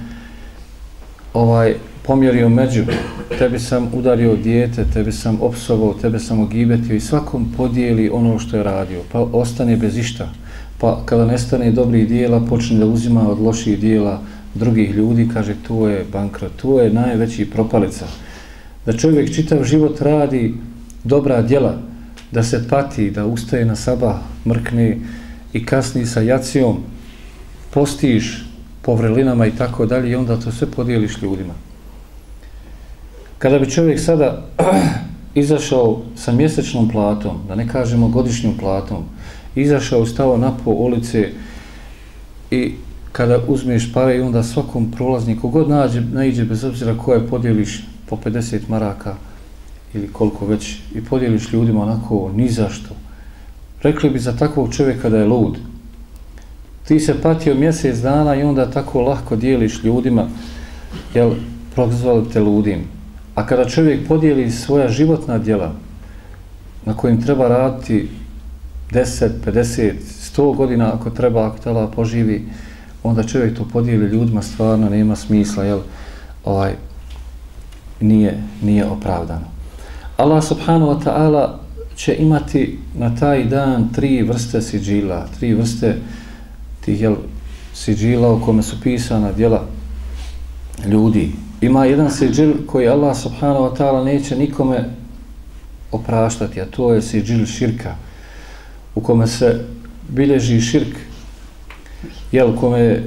pomjerio među, tebi sam udario dijete, tebi sam opsovao, tebe sam ogibetio i svakom podijeli ono što je radio, pa ostane bez išta. Pa kada nestane dobrih dijela, počne da uzima od loših dijela drugih ljudi, kaže to je bankrot, to je najveći propalica. Da čovjek čitav život radi dobra djela, da se pati, da ustaje na sabah, mrkne i kasni sa jacijom, postiš po vrlinama i tako dalje i onda to sve podijeliš ljudima. Kada bi čovjek sada izašao sa mjesečnom platom, da ne kažemo godišnjom platom, izašao, stao na pol ulice i kada uzmeš pare i onda svakom prolazniku god naiđe bez obzira koje podijeliš po 50 maraka ili koliko već i podijeliš ljudima onako ni zašto. Rekli bi za takvog čovjeka da je lud. Ti se patio mjesec dana i onda tako lahko dijeliš ljudima, jel prozvali te ludim. A kada čovjek podijeli svoja životna djela na kojim treba raditi 10, 50, 100 godina ako treba, ako tela poživi, onda čovjek to podijeli ljudima, stvarno nema smisla, jel, nije opravdano. Allah subhanahu wa ta'ala će imati na taj dan 3 vrste siđila, 3 vrste tih, jel, siđila u kome su pisana djela ljudi. Ima jedan siđil koji Allah subhanahu wa ta'ala neće nikome opraštati, a to je siđil širka, u kome se bilježi širk, jel, kome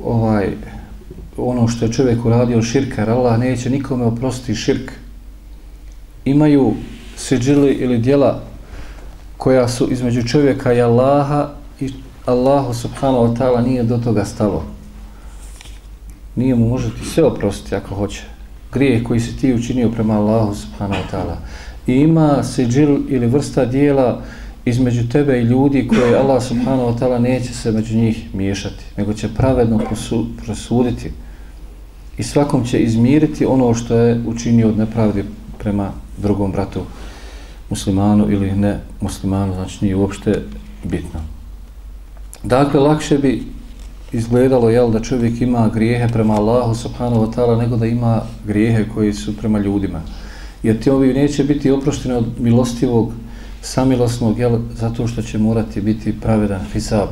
ono što je čovjek uradio širka, jer Allah neće nikome oprostiti širk. Imaju siđili ili djela koja su između čovjeka i Allaha i Allahu subhanahu wa ta'ala nije do toga stalo. Nije mu može ti sve oprostiti ako hoće. Grijeh koji si ti učinio prema Allahu subhanahu wa ta'ala. I ima siđil ili vrsta djela između tebe i ljudi koje Allah subhanahu wa ta'ala neće se među njih miješati, nego će pravedno prosuditi i svakom će izmiriti ono što je učinio od nepravde prema drugom bratu muslimanu ili ne muslimanu, znači nije uopšte bitno. Dakle, lakše bi izgledalo, jel, da čovjek ima grijehe prema Allahu subhanahu wa ta'ala nego da ima grijehe koji su prema ljudima. Jer ti ovi neće biti oprošteni od milostivog, samilosnog, jel, zato što će morati biti pravedan hisab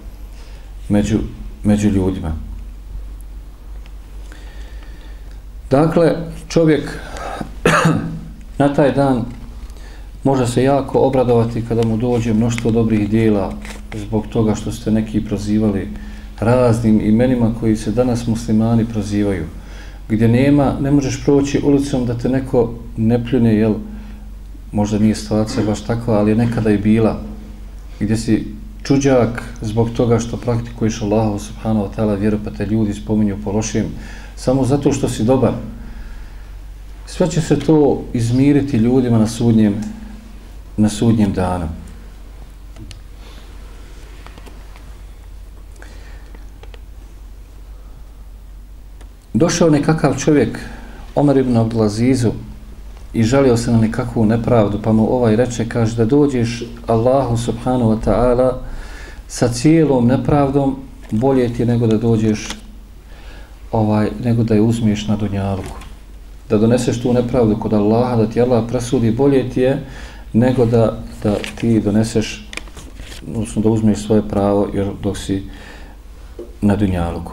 među ljudima. Dakle, čovjek na taj dan može se jako obradovati kada mu dođe mnoštvo dobrih dijela zbog toga što ste neki prozivali raznim imenima koji se danas muslimani prozivaju. Gdje ne možeš proći ulicom da te neko ne pljune, jel, možda nije situacija baš takva, ali je nekada i bila, gdje si čuđak zbog toga što praktikuješ Allahu subhanahu wa ta'ala vjeru, pa te ljudi spominju po lošim, samo zato što si dobar. Sve će se to izmiriti ljudima na sudnjem danu. Došao nekakav čovjek Omer ibn Abdulazizu i žalio se na nekakvu nepravdu, pa mu reče, kaže, da dođeš Allahu subhanahu wa ta'ala sa cijelom nepravdom, bolje ti je nego da dođeš nego da je uzmiješ na dunjaluku. Da doneseš tu nepravdu kod Allaha, da ti Allah presudi, bolje ti je nego da ti doneseš, odnosno da uzmiješ svoje pravo jer dok si na dunjaluku.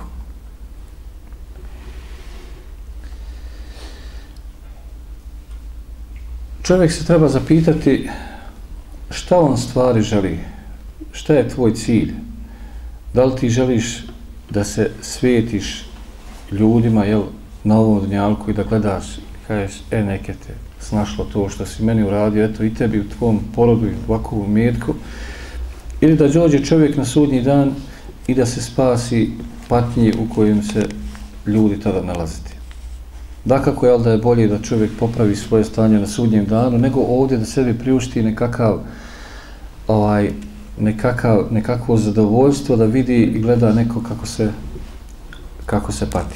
Čovjek se treba zapitati šta on stvari želi, šta je tvoj cilj, da li ti želiš da se svijetiš ljudima, jel, na ovom dunjalku i da gledaš i kažeš, neke te snašlo to što si meni uradio, eto i tebi u tvom porodu i ovakvu metku, ili da dođe čovjek na sudnji dan i da se spasi patnji u kojem se ljudi tada nalaziti. Dakako je, da je bolje da čovjek popravi svoje stanje na sudnjem danu, nego ovdje da sebi priušti nekakav nekakvo zadovoljstvo da vidi i gleda neko kako se pati.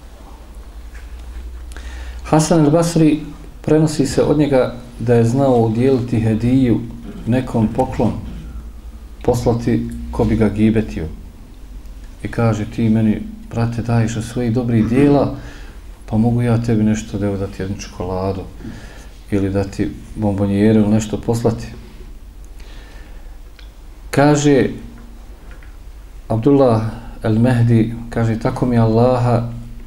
Hasan al-Basri prenosi se od njega da je znao udjeliti hediju, nekom poklon, poslati ko bi ga gibetio. I kaže, ti meni, brate, daješ od svojih dobrih dijela, pa mogu ja tebi nešto dati jednu čokoladu ili dati bombonjeru ili nešto poslati. Kaže Abdullah al-Mehdi, kaže, tako mi Allaha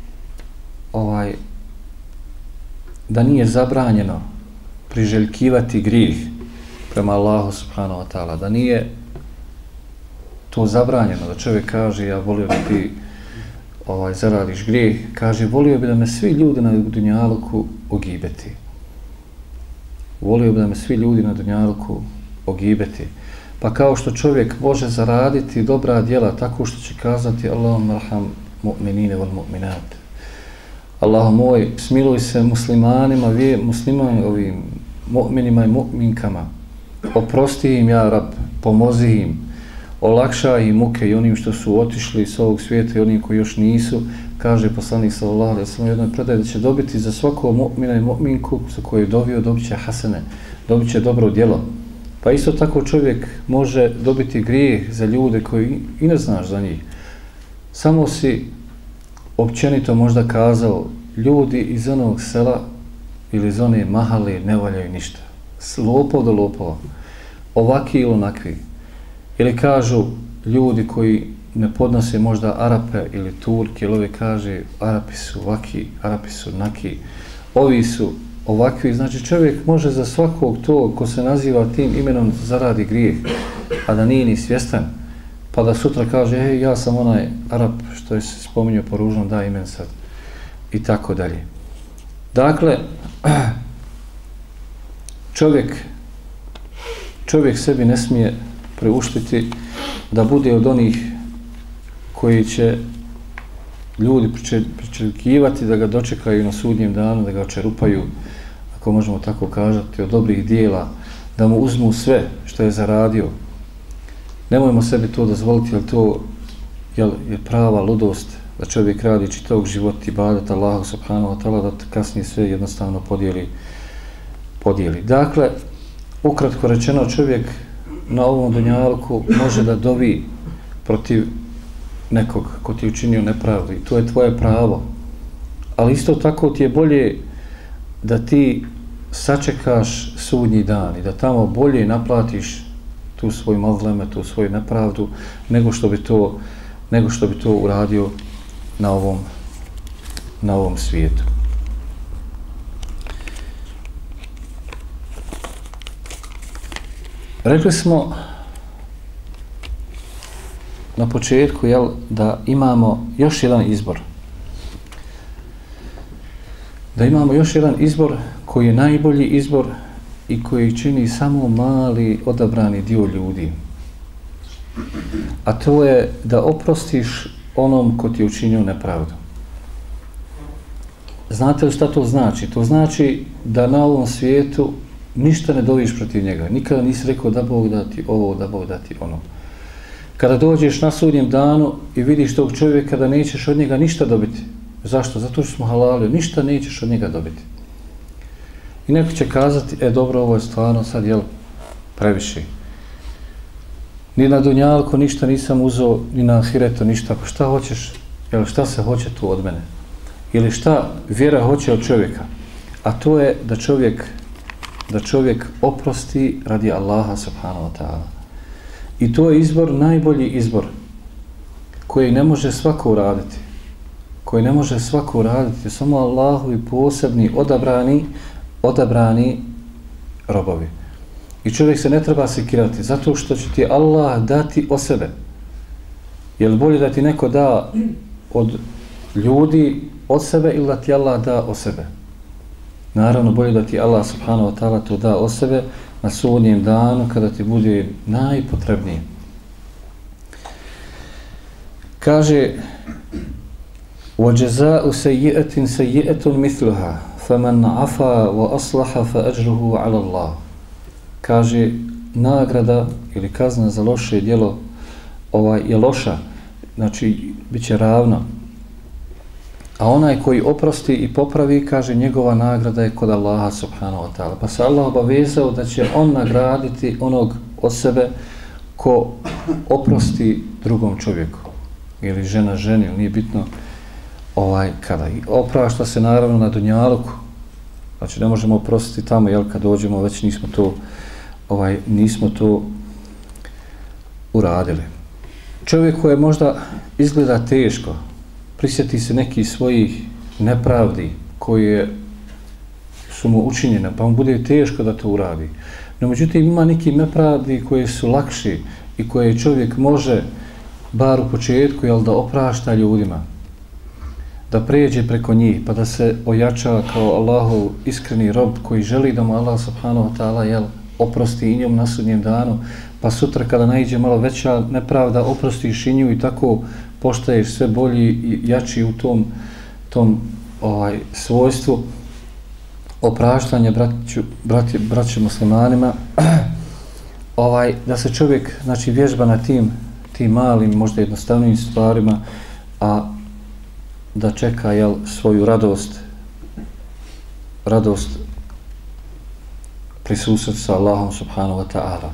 da nije zabranjeno priželjkivati grijeh prema Allahu subhanahu wa ta'ala, da nije to zabranjeno, da čovjek kaže, ja volio da ti zaradiš grijeh, kaže, volio bi da me svi ljudi na dunjaluku ogibeti. Volio bi da me svi ljudi na dunjaluku ogibeti. Pa kao što čovjek može zaraditi dobra djela tako što će kazati Allahumma arham mu'minine wal mu'minat. Allahu moj, smiluj se muslimanima, ovim mu'minima i mu'minkama. Oprosti im, ja Rab, pomozi im, olakšaj im muke i onim što su otišli s ovog svijeta i onim koji još nisu. Kaže poslanik sallallahu alejhi ve sellem u jednoj predaji da će dobiti za svakog mu'mina i mu'minku za koju je dovio, dobit će hasene, dobit će dobro djelo. Pa isto tako čovjek može dobiti grijeh za ljude koji i ne znaš za njih. Samo si općenito možda kazao, ljudi iz onog sela ili iz one mahale ne valjaju ništa. Lopov do lopova. Ovaki ili onakvi. Ili kažu ljudi koji ne podnose možda Arape ili Turke, ili ovi kaže Arapi su ovaki, Arapi su onaki, ovi su ovakvi. Znači čovjek može za svakog tog ko se naziva tim imenom zaradi grijeh, a da nije ni svjestan. Pa da sutra kaže, ja sam onaj Arap što je se spominjao po ružnom, da imen sad. I tako dalje. Dakle, čovjek sebi ne smije priuštiti da bude od onih koji će ljudi pričeljkivati da ga dočekaju na sudnjem danu, da ga očerupaju, ako možemo tako kažati, od dobrih dijela, da mu uzmu sve što je zaradio. Nemojmo sebi to dozvoliti, jer to je prava ludost da čovjek radi čitavog života i ibadet Allahu subhanahu wa ta'ala, da kasnije sve jednostavno podijeli. Dakle, ukratko rečeno, čovjek na ovom dunjalku može da dovi protiv nekog ko ti je učinio nepravdu i to je tvoje pravo. Ali isto tako ti je bolje da ti sačekaš sudnji dan i da tamo bolje naplatiš tu svoju mazleme, tu svoju nepravdu, nego što bi to uradio na ovom svijetu. Rekli smo na početku da imamo još jedan izbor. Da imamo još jedan izbor koji je najbolji izbor i koji čini samo mali odabrani dio ljudi. A to je da oprostiš onom ko ti je učinio nepravdu. Znate li šta to znači? To znači da na ovom svijetu ništa ne doviš protiv njega. Nikada nisi rekao da Bog da ti ovo, da Bog da ti ono. Kada dođeš na sudnjem danu i vidiš tog čovjeka da nećeš od njega ništa dobiti. Zašto? Zato što smo halalili. Ništa nećeš od njega dobiti. I neko će kazati, dobro, ovo je stvarno sad, previše. Ni na dunjalku ništa nisam uzeo, ni na ahiretu ništa. Pa šta hoćeš? Šta se hoće tu od mene? Ili šta vjera hoće od čovjeka? A to je da čovjek oprosti radi Allaha subhanahu wa ta'ala. I to je izbor, najbolji izbor, koji ne može svako uraditi. Koji ne može svako uraditi, samo Allahovi posebni, odabrani robovi. I čovjek se ne treba sekirati, zato što će ti Allah dati o sebe. Je li bolje da ti neko da od ljudi od sebe ili da ti Allah da o sebe? Naravno, bolje da ti Allah subhanahu wa ta'ala to da o sebe na sudnjem danu kada ti bude najpotrebnije. Kaže وَجَزَاءُ سَيِّئَةٍ سَيِّئَةٌ مِثْلُهَا فَمَنْ عَفَا وَأَصْلَحَ فَأَجْرُهُ عَلَى اللَّهِ. Kaže, nagrada ili kazna za loše djelo je loša, znači bit će ravno. A onaj koji oprosti i popravi, kaže, njegova nagrada je kod Allaha subhanahu wa ta'ala. Pa se Allah obavezao da će on nagraditi onog od sebe ko oprosti drugom čovjeku. Ili žena ženi, nije bitno kada. I oprašta se naravno na dunjaluku. Znači ne možemo oprostiti tamo, jel, kad dođemo, već nismo to uradili. Čovjek koji možda izgleda teško, prisjeti se nekih svojih nepravdi koje su mu učinjene, pa mu bude teško da to uradi. No međutim ima neki nepravdi koje su lakši i koje čovjek može, bar u početku, jel, da oprašta ljudima, da pređe preko njih, pa da se ojača kao Allahov iskreni rob koji želi da mu Allah subhanahu wa ta'ala, jel, oprosti i njom na sudnjem danu, pa sutra kada naiđe malo veća nepravda, oprostiš i nju i tako postaješ sve bolji i jači u tom svojstvu opraštanja braće muslimanima, da se čovjek, znači, vježba na tim malim, možda jednostavnim stvarima, a da čeka, jel, svoju radost prisusret sa Allahom subhanahu wa ta'ala.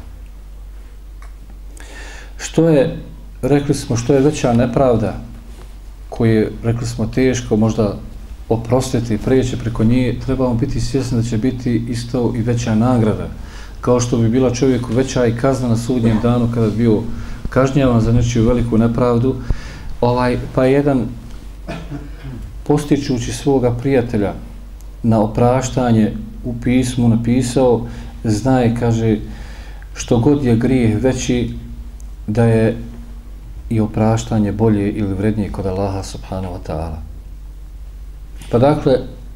Rekli smo, što je veća nepravda koje, rekli smo, teško možda oprostiti i preći preko nje, trebamo biti svjesni da će biti isto i veća nagrada, kao što bi bila čovjeku veća i kazna na sudnjem danu kada bi bio kažnjavan za nečiju veliku nepravdu, pa jedan postičući svoga prijatelja na opraštanje u pismu napisao, znaje, kaže, što god je grijeh veći, da je i opraštanje bolje ili vrednije kod Allaha subhanahu wa ta'ala. Pa dakle,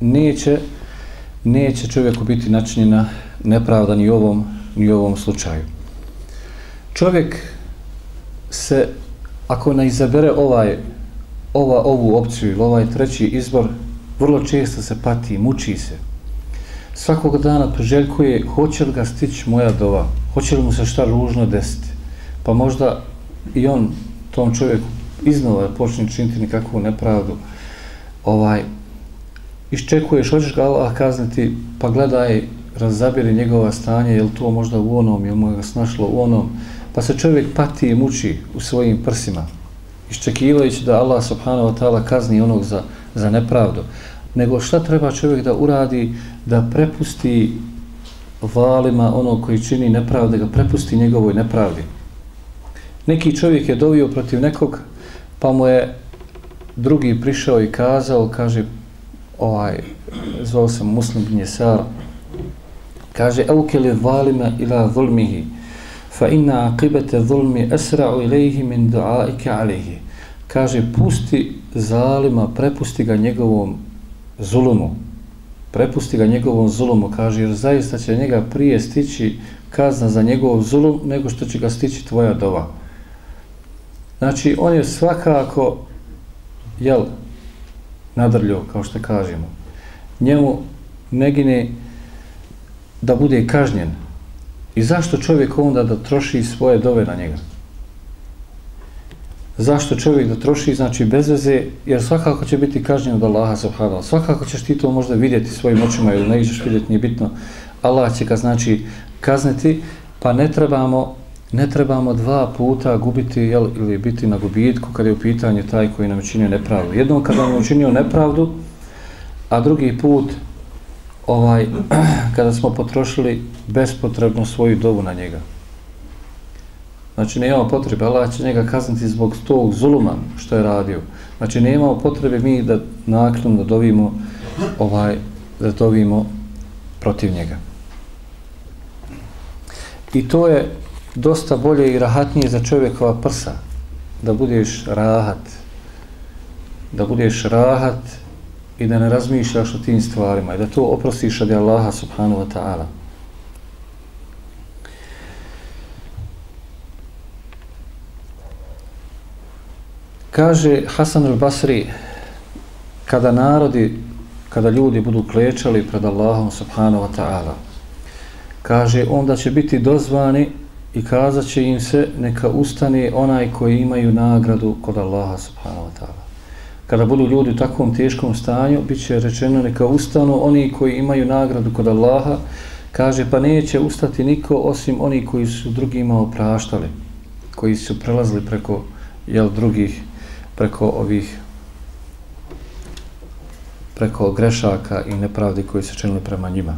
neće čovjeku biti načinjena nepravda ni u ovom slučaju. Čovjek se, ako ne izabere ovu opciju ili ovaj treći izbor, vrlo često se pati, muči se. Svakog dana priželjkuje, hoće li ga stići moja dova, hoće li mu se šta ružno desiti, pa možda i on tom čovjeku iznova počne činiti nekakvu nepravdu. Iščekuješ, hoćeš ga Allah kazniti, pa gledaj, razabiri njegova stanje, je li to možda u onom, je li mu ga snašlo u onom, pa se čovjek pati i muči u svojim prsima, iščekivajući da Allah subhanahu wa ta'ala kazni onog za nepravdu. Nego šta treba čovjek da uradi, da prepusti valima onog koji čini nepravde, ga prepusti njegovoj nepravdi. Neki čovjek je dovio protiv nekog, pa mu je drugi prišao i kazao, kaže, zvao sam Muslim bin Jesar, kaže, aukeli valima ila zulmihi, fa inna aqibete zulmi esra'u ilaihi min du'aike alihi. Kaže, pusti zalima, prepusti ga njegovom zulumu. Prepusti ga njegovom zulumu, kaže, jer zaista će njega prije stići kazna za njegov zulum, nego što će ga stići tvoja dova. Znači, on je svakako, nadrljao, kao što kažemo. Njemu ne gine da bude kažnjen. I zašto čovjek onda da troši svoje dove na njega? Zašto čovjek da troši, znači, bez veze, jer svakako će biti kažnjen od Allaha subhanahu. Svakako ćeš ti to možda vidjeti svojim očima ili ne ćeš vidjeti, nije bitno. Allah će ga, znači, kazniti, pa ne trebamo dva puta gubiti, ili biti na gubitku kada je u pitanju taj koji nam učinio nepravdu. Jednom kada nam učinio nepravdu, a drugi put kada smo potrošili bespotrebno svoju dovu na njega. Znači, nemamo potrebe, Allah će njega kazniti zbog tog zuluma što je radio. Znači, nemamo potrebe mi da naknadno dovimo protiv njega. I to je dosta bolje i rahatnije za čovjekova prsa, da budeš rahat i da ne razmišljaš o tim stvarima i da to oprostiš od Allaha subhanahu wa ta'ala. Kaže Hasan al-Basri, kada ljudi budu klečali pred Allahom subhanahu wa ta'ala, kaže, onda će biti dozvani i kazat će im se neka ustane onaj koji imaju nagradu kod Allaha subhanahu wa ta'ala. Kada budu ljudi u takvom teškom stanju, bit će rečeno neka ustanu oni koji imaju nagradu kod Allaha, kaže pa neće ustati niko osim oni koji su drugima opraštali, koji su prelazili preko drugih, preko grešaka i nepravdi koji su činili prema njima.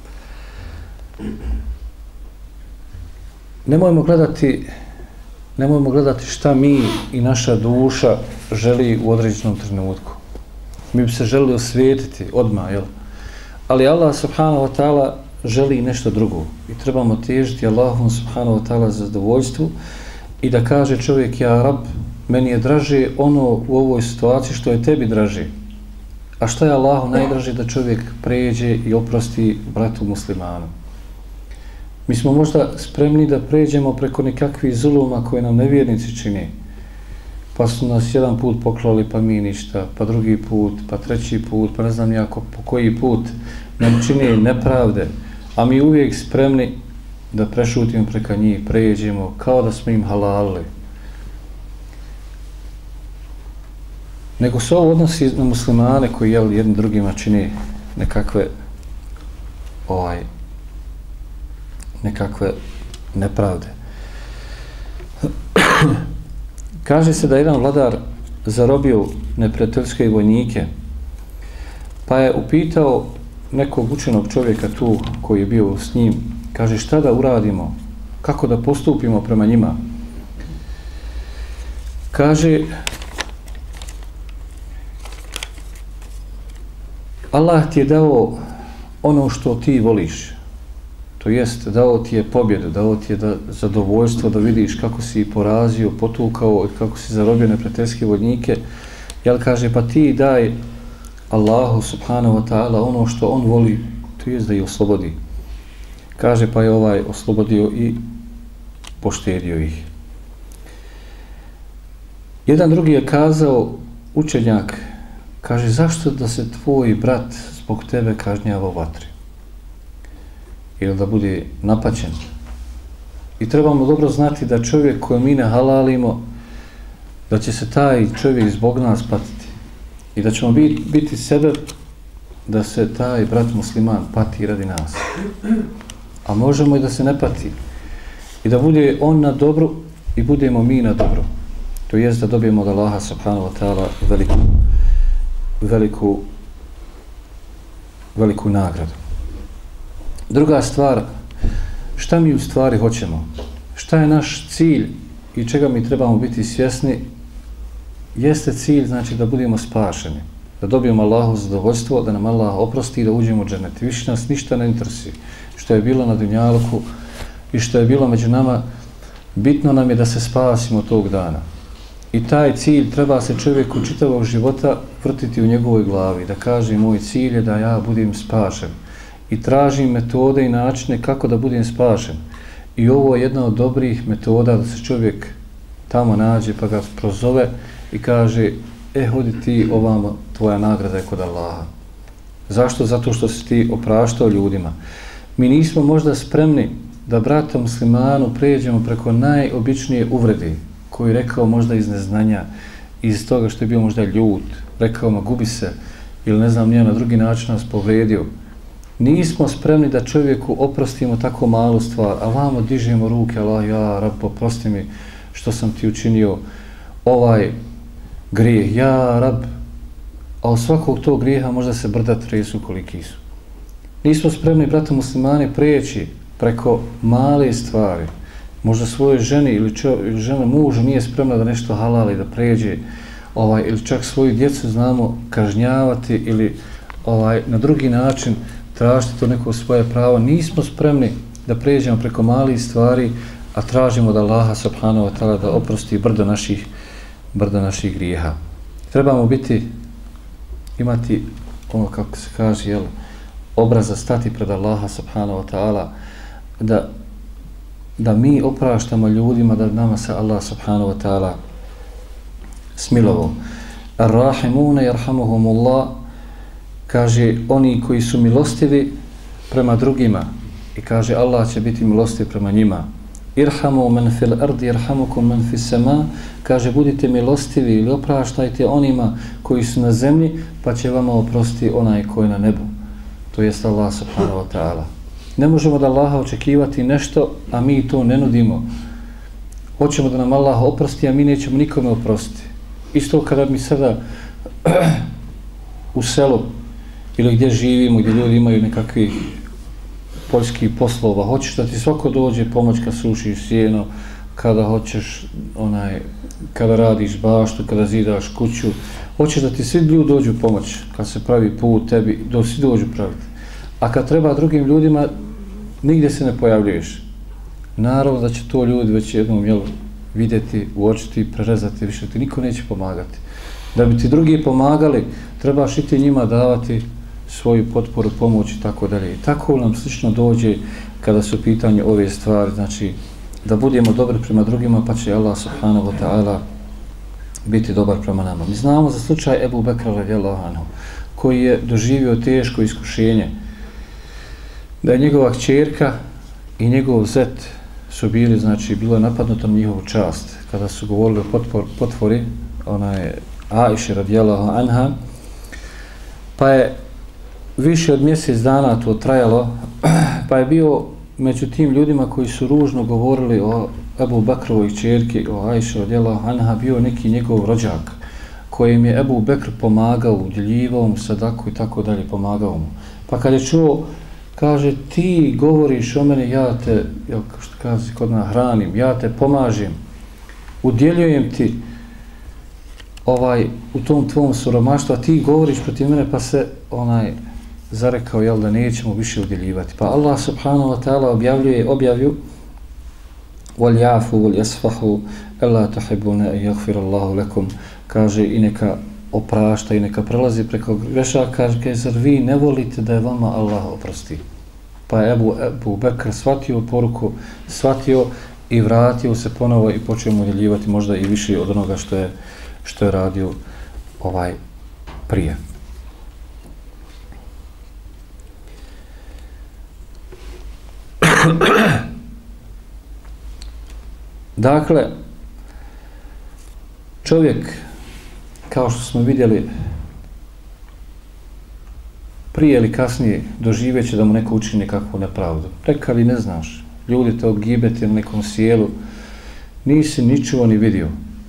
Nemojmo gledati šta mi i naša duša želi u određenom trenutku. Mi bi se želili osvijetiti odmah, jel? Ali Allah subhanahu wa ta'ala želi nešto drugo i trebamo težiti Allahom subhanahu wa ta'ala za zadovoljstvu i da kaže čovjek, ja Rab, meni je draže ono u ovoj situaciji što je tebi draže. A šta je Allahu najdraže? Da čovjek pređe i oprosti bratu muslimanu. Mi smo možda spremni da pređemo preko nekakvih zuluma koje nam nevjernici čine. Pa su nas jedan put poklali, pa mi ništa, pa drugi put, pa treći put, pa ne znam jako po koji put nam čine nepravde, a mi uvijek spremni da prešutimo preko njih, pređemo kao da smo im halalili. Nego se ovo odnosi na muslimane koji jedni drugima čine nekakve nepravde. Kaže se da jedan vladar zarobio neprijateljske vojnike, pa je upitao nekog učenog čovjeka tu koji je bio s njim, kaže šta da uradimo, kako da postupimo prema njima. Kaže, Allah ti je dao ono što ti voliš. To jest, dao ti je pobjedu, dao ti je zadovoljstvo da vidiš kako si porazio, potukao, kako si zarobio neprijateljske vojnike. Jel kaže, pa ti daj Allahu subhanahu wa ta'ala ono što on voli, to jest da ih oslobodi. Kaže, pa je oslobodio i poštedio ih. Jedan drugi je kazao, učenjak, kaže, zašto da se tvoj brat zbog tebe kažnjava u vatri? Ili da bude napaćen. I trebamo dobro znati da čovjek koji mi ne halalimo, da će se taj čovjek zbog nas patiti. I da ćemo biti sebe da se taj brat musliman pati radi nas. A možemo i da se ne pati. I da bude on na dobru i budemo mi na dobru. To jest da dobijemo od Allaha subhanahu wa ta'ala veliku nagradu. Druga stvar, šta mi u stvari hoćemo? Šta je naš cilj i čega mi trebamo biti svjesni? Jeste cilj, znači da budemo spašeni, da dobijemo Allahu zadovoljstvo, da nam Allah oprosti i da uđemo u džennet. Više nas ništa ne interesuje. Što je bilo na dunjaluku i što je bilo među nama, bitno nam je da se spasimo tog dana. I taj cilj treba se čovjeku čitavog života vrtiti u njegovoj glavi, da kaže moj cilj je da ja budem spašen. I tražim metode i načine kako da budem spašen. I ovo je jedna od dobrih metoda da se čovjek tamo nađe pa ga prozove i kaže hodi ti ovamo, tvoja nagrada je kod Allaha. Zašto? Zato što si ti opraštao ljudima. Mi nismo možda spremni da brata muslimanu pređemo preko najobičnije uvrede koju je rekao možda iz neznanja, iz toga što je bio možda ljut, rekao ma gubi se ili ne znam nije na drugi način nas povredio. Nismo spremni da čovjeku oprostimo tako malu stvar, a vamo dižemo ruke, Allah, ja, Rab, oprosti mi što sam ti učinio ovaj grijeh, ja, Rab, a od svakog tog grijeha možda se brda tresu koliki su. Nismo spremni, brata muslimani, prijeći preko male stvari, možda svojoj ženi ili žena mužu nije spremna da nešto halali, da pređe, ili čak svoju djecu znamo kažnjavati ili na drugi način tražiti to neko svoje pravo. Nismo spremni da pređemo preko malih stvari, a tražimo da Allaha subhanahu wa ta'ala da oprosti brdo naših grijeha. Trebamo imati ono kako se kaže, obraza stati pred Allaha subhanahu wa ta'ala, da mi opraštamo ljudima, da nama se Allah subhanahu wa ta'ala smilovao. Ar-rahimuna yarhamuhumullah, kaže oni koji su milostivi prema drugima, I kaže Allah će biti milostiv prema njima. Irhamu men fil ardi irhamukum men fis sama, kaže budite milostivi ili opraštajte onima koji su na zemlji, pa će vama oprostiti onaj koji je na nebu. To jest Allah subhanahu wa ta'ala. Ne možemo da Allaha očekivati nešto, a mi to ne nudimo. Hoćemo da nam Allah oprosti, a mi nećemo nikome oprostiti. Isto kada mi sada u selu ili gdje živimo, gdje ljudi imaju nekakvih poljskih poslova, hoćeš da ti svako dođe pomoć kad sušiš sjeno, kada hoćeš kada radiš baštu, kada zidaš kuću, hoćeš da ti svi ljudi dođu pomoć, kad se pravi put tebi, svi dođu praviti. A kad treba drugim ljudima, nigdje se ne pojavljuješ. Naravno da će to ljudi već jednom vidjeti, uočiti, prerezati, više ti niko neće pomagati. Da bi ti drugi pomagali, trebaš i ti njima davati svoju potporu, pomoć i tako dalje. I tako nam slično dođe kada su u pitanju ove stvari, znači da budemo dobri prema drugima, pa će Allah subhanahu wa ta'ala biti dobar prema nama. Mi znamo za slučaj Ebu Bekra radijallahu anhu, koji je doživio teško iskušenje, da je njegova kćerka i njegov zet su bili, znači bilo je napadnuto na njihovu čast, kada su govorili o potvori, Aiši radijallahu anha, pa je više od mjesec dana to trajalo, pa je bio među tim ljudima koji su ružno govorili o Ebu Bekrovoj kćerki, o Aiši radijallahu anha, bio neki njegov rođak, kojim je Ebu Bekr pomagao, udjeljivao mu sadaku i tako dalje, pomagao mu. Pa kad je čuo, kaže, ti govoriš o mene, ja te, što kaže, kod nas hranim, ja te pomažem, udjeljujem ti u tom tvom siromaštvu, a ti govoriš protiv mene, pa se zarekao, da nećemo više udjeljivati. Pa Allah subhanahu wa ta'ala objavio وَلْيَعْفُوا وَلْيَسْفَحُوا أَلَّا تُحِبُّونَ أَنْ يَغْفِرَ اللَّهُ لَكُمْ, kaže, i neka oprašta i neka prelazi preko grešaka, kaže, zar vi ne volite da je vama Allah oprosti? Pa je Ebu Bekr shvatio poruku, shvatio i vratio se ponovo i počeo mu udjeljivati možda i više od onoga što je radio prije. Dakle, čovjek, kao što smo vidjeli, prije ili kasnije doživeće da mu neko učini nekakvu nepravdu. Rekao li ne znaš, ljudi te ogibete na nekom sjelu, nisi ni čuo ni vidio.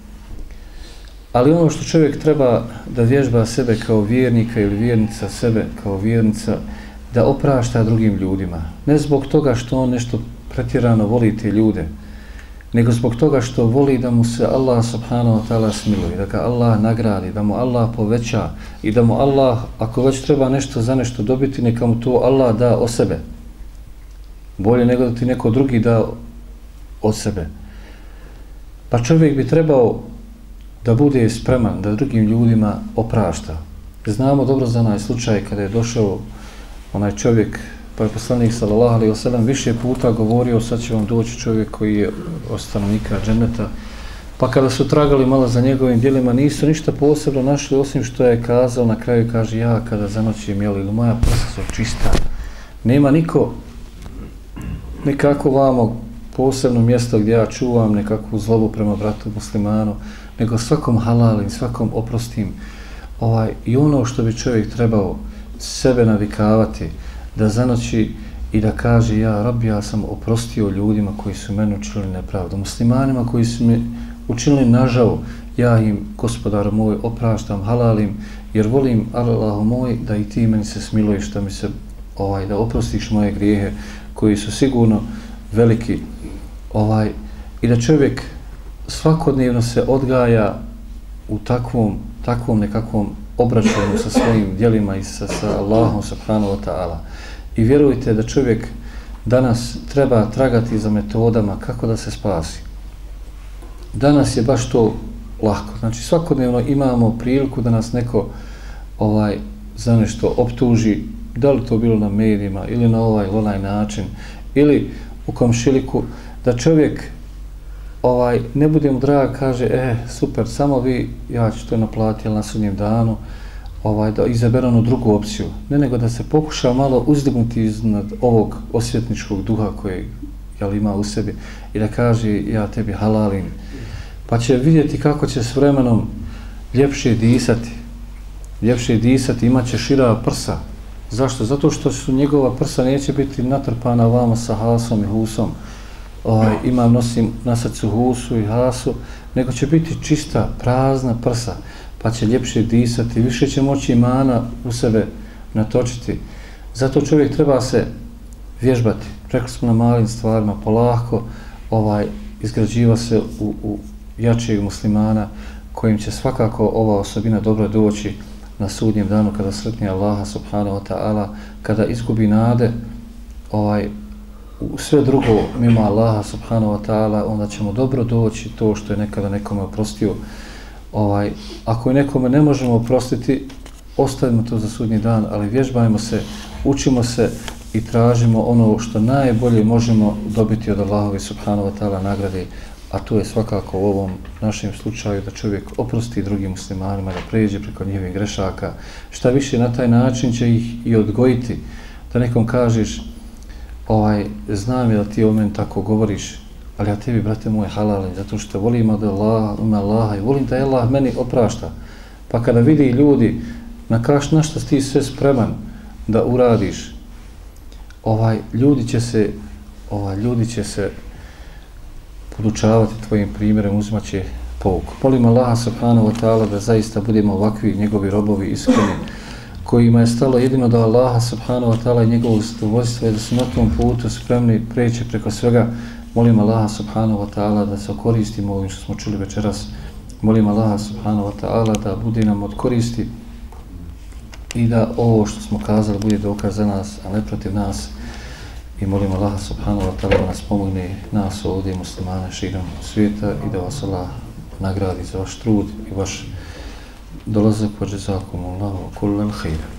Ali ono što čovjek treba da vježba sebe kao vjernika ili vjernica sebe kao vjernica, da oprašta drugim ljudima. Ne zbog toga što on nešto pretjerano voli te ljude, nego zbog toga što voli da mu se Allah subhanahu wa ta'ala smiluje, da ga Allah nagradi, da mu Allah poveća i da mu Allah, ako već treba nešto za nešto dobiti, neka mu to Allah da od sebe. Bolje nego da ti neko drugi da od sebe. Pa čovjek bi trebao da bude spreman, da drugim ljudima oprašta. Znamo dobro za onaj slučaj kada je došao onaj čovjek, pa je poslanik sallallahu alejhi ve sellem više puta govorio, sad će vam doći čovjek koji je od stanovnika dženeta, pa kada su tragali malo za njegovim djelima, nisu ništa posebno našli, osim što je kazao, na kraju kaže, ja kada zanoćim, ili moja prsa su čista, nema niko nekako vamo posebno mjesto gdje ja čuvam nekakvu zlobu prema bratu muslimanu, nego svakom halalim, svakom oprostim. I ono što bi čovjek trebao sebe navikavati, da zanoći i da kaže, ja Rabbi, ja sam oprostio ljudima koji su meni učinili nepravdu, muslimanima koji su mi učinili nažao, ja im, gospodar moj, opraštam, halalim, jer volim, Allahu moj, da i ti meni se smiluješ, da mi se, da oprostiš moje grijehe, koji su sigurno veliki, i da čovjek svakodnevno se odgaja u takvom nekakvom obračunu sa svojim djelima i sa Allahom subhanahu wa ta'ala. I vjerujte da čovjek danas treba tragati za metodama kako da se spasi. Danas je baš to lako. Znači svakodnevno imamo priliku da nas neko za nešto optuži, da li to bilo na medijima ili na onaj način, ili u komšiliku, da čovjek ne bude mu drag, kaže, super, samo vi, ja ću to naplatiti na sudnjem danu, da izabere onu drugu opciju, ne nego da se pokuša malo uzdignuti iznad ovog osvetničkog duha kojeg ima u sebi i da kaže ja tebi halalim, pa će vidjeti kako će s vremenom ljepše disati, imat će šira prsa. Zašto? Zato što su njegova prsa neće biti natrpana vama sa hasom i husom, nosim na srcu husu i hasu, nego će biti čista, prazna prsa, pa će ljepše disati, više će moći imana u sebe natočiti. Zato čovjek treba se vježbati. Rekli smo na malim stvarima, polako izgrađiva se u jačeg muslimana kojim će svakako ova osobina dobro doći na sudnjem danu kada sretne Allaha subhanahu wa ta'ala, kada izgubi nade u sve drugo mimo Allaha subhanahu wa ta'ala, onda ćemo dobro doći to što je nekada nekome oprostio. Ako je nekome ne možemo oprostiti, ostavimo to za sudnji dan, ali vježbajmo se, učimo se i tražimo ono što najbolje možemo dobiti od Allahovi subhanahu wa ta'ala nagrade, a to je svakako u ovom našem slučaju da čovjek oprosti drugim muslimanima, da pređe preko njihovih grešaka. Šta više, na taj način će ih i odgojiti. Da nekom kažeš, znam je da ti o meni tako govoriš, ali ja tebi, brate moj, halalim, zato što volim od Allaha i volim da Allah meni oprašta. Pa kada vidi ljudi na što ti sve spreman da uradiš, ljudi će se podučavati tvojim primjerom, uzimat će pouku. Molim Allaha subhanahu wa ta'ala da zaista budemo ovakvi njegovi robovi iskreni, kojima je stalo jedino da Allaha subhanahu wa ta'ala i njegovo zadovoljstvo i da su na tom putu spremni preći preko svega. Molim Allaha subhanahu wa ta'ala da se koristimo ovim što smo čuli večeras. Molim Allaha subhanahu wa ta'ala da bude nam od koristi i da ovo što smo kazali bude dokaz za nas, a ne protiv nas. I molim Allaha subhanahu wa ta'ala da nas pomogne, nas ovdje muslimane širom svijeta, i da vas Allah nagradi za vaš trud i vaš dolazak. Wa jazakumullahu kullal khair.